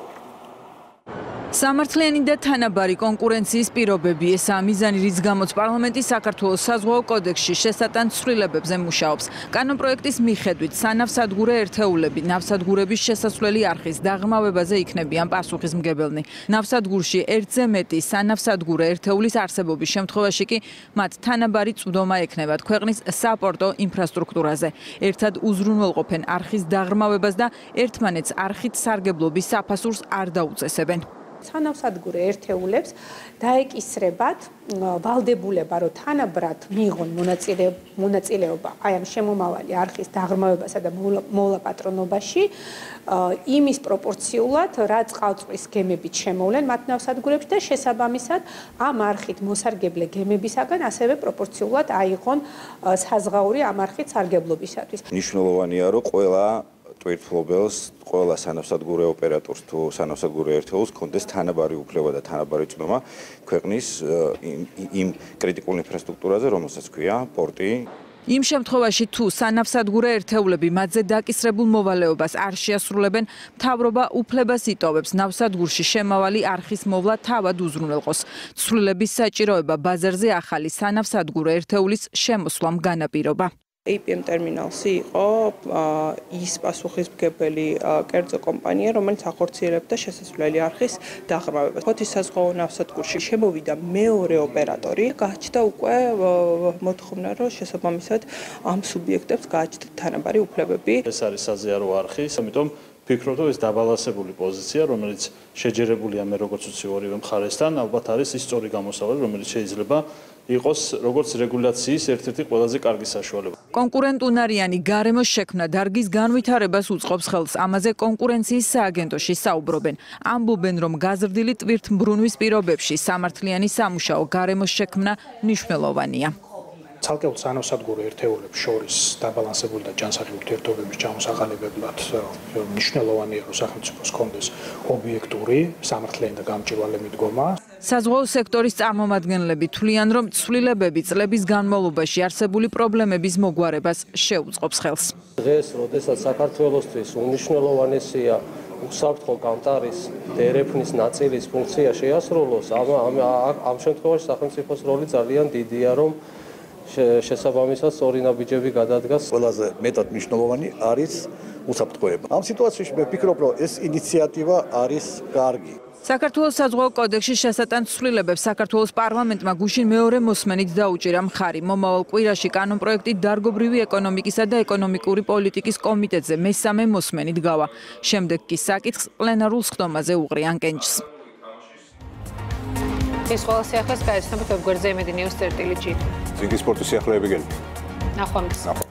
სამართლიანი და თანაბარი კონკურენციის პირობები ესაა მიზანი, რის გამოც პარლამენტი საქართველოს საზღვაო კოდექსში შესატან ცვლილებებზე მუშაობს. კანონპროექტის მიხედვით სანავსადგურე ერთეულები ნავსადგურების შესასვლელი არხის დაღრმავებაზე იქნებიან პასუხისმგებელნი. ნავსადგურში ერთზე მეტი სანავსადგურე ერთეულის არსებობის შემთხვევაში კი მათ თანაბარი წვდომა ექნებათ ქვეყნის საპორტო ინფრასტრუქტურაზე. ერთად უზრუნველყოფენ არხის დაღრმავებას და ერთმანეთს არხით სარგებლობის საფასურს არ დაუწესებენ. სანავსადგურე ერთეულებს დაეკისრებათ ვალდებულება, რომ თანაბრად მიიღონ მონაწილეობა აი ამ შემომავალი არხის დაღრმავებასა და მოლაპატრონობაში იმის პროპორციულად, რაც ყავწვის გემებით შემოვლენ მათ ნავსადგურებში და შესაბამისად ამ არხით მოსარგებლე გემებისაგან ასევე პროპორციულად აიღონ საზღაური ამ არხით სარგებლობისათვის. მნიშვნელოვანია, რომ ყველა ტვირთმფლობელს, ყველა სანავსადგურე ოპერატორს თუ სანავსადგურე ერთეულს კონდეს თანაბარი უფლება და თანაბარი წვდომა ქვეყნის იმ კრიტიკულ ინფრასტრუქტურაზე, რომელსაც ქვია პორტი. იმ შემთხვევაში თუ სანავსადგურე ერთეულები მათზე დაკისრებულ მოვალეობას არ შეასრულებენ, მთავრობა უფლებას იტოვებს ნავსადგურში შემავალი არხის მოვლა თავად უზრუნველყოს. ცვლილების საჭიროება ბაზარზე ახალი სანავსადგურე ერთეულის შემოსვლამ განაპირობა. APM ტერმინალსი იყო ის პასუხისმგებელი კერძო კომპანია, რომელიც ახორციელებდა შესასვლელი არხის დაღრმავებას. ფოთის საზღვაო ნავსადგურში შემოვიდა მეორე ოპერატორი, გააჩნდა უკვე მოთხოვნა, რომ შესაბამისად ამ სუბიექტებს გააჩნდათ თანაბარი უფლებები. ეს არის საზიარო არხი, ამიტომ ვფიქრობ, რომ ეს დაბალანსებული პოზიცია, რომელიც შეჯერებულია მე როგორც ვიცი ორივე მხარესთან, ალბათ არის ის სწორი გამოსავალი, რომელიც შეიძლება იყოს როგორც რეგულაციის ერთ-ერთი ყველაზე კარგი საშუალება. კონკურენტუნარიანი გარემოს შექმნა დარგის განვითარებას უწყობს ხელს. ამაზე კონკურენციის სააგენტოში საუბრობენ. ამბობენ, რომ გაზრდილი ტვირთმბრუნვის პირობებში სამართლიანი სამუშაო გარემოს შექმნა მნიშვნელოვანია. ცალკეულ სანავსადგურე ერთეულებს შორის დაბალანსებული და ჯანსაღი ურთიერთობების ჩამოსაყალიბებლად მნიშვნელოვანია, რომ სახელმწიფოს ჰქონდეს ობიექტური, სამართლიანი და გამჭვირვალე მიდგომა. საზღვაო სექტორის წარმომადგენლები თვლიან, რომ ცვლილებები წლების განმავლობაში არსებული პრობლემების მოგვარებას შეუწყობს ხელს. დღეს, როდესაც საქართველოსთვის უნიშნელოვანესია უსაფრთხო გამტარის დერეფნის ნაწილის ფუნქცია შეასრულოს, ამ შემთხვევაში სახელმწიფოს როლი ძალიან დიდია, რომ შესაბამისად სწორი ნაბიჯები გადადგას. ყველაზე მეტად მნიშვნელოვანი არის უსაფრთხოება. ამ სიტუაციაში მე ვფიქრობ, რომ ეს ინიციატივა არის კარგი. საქართველოს საზღვაო კოდექსში შესატან ცვლილებებს საქართველოს პარლამენტმა გუშინ მეორე მოსმენით დაუჭირა მხარი. მომავალ კვირაში კანონპროექტი დარგობრივი ეკონომიკისა და ეკონომიკური პოლიტიკის კომიტეტზე მესამე მოსმენით გავა. შემდეგ კი საკითხს პლენარულ სხდომაზე უყრიან კენჭს. ეს ყველა სიახლეს გაეცნობით ვებგვერდზე imedi news.gt. ზინგის სპორტის სიახლეები გელი. ნახვამდის.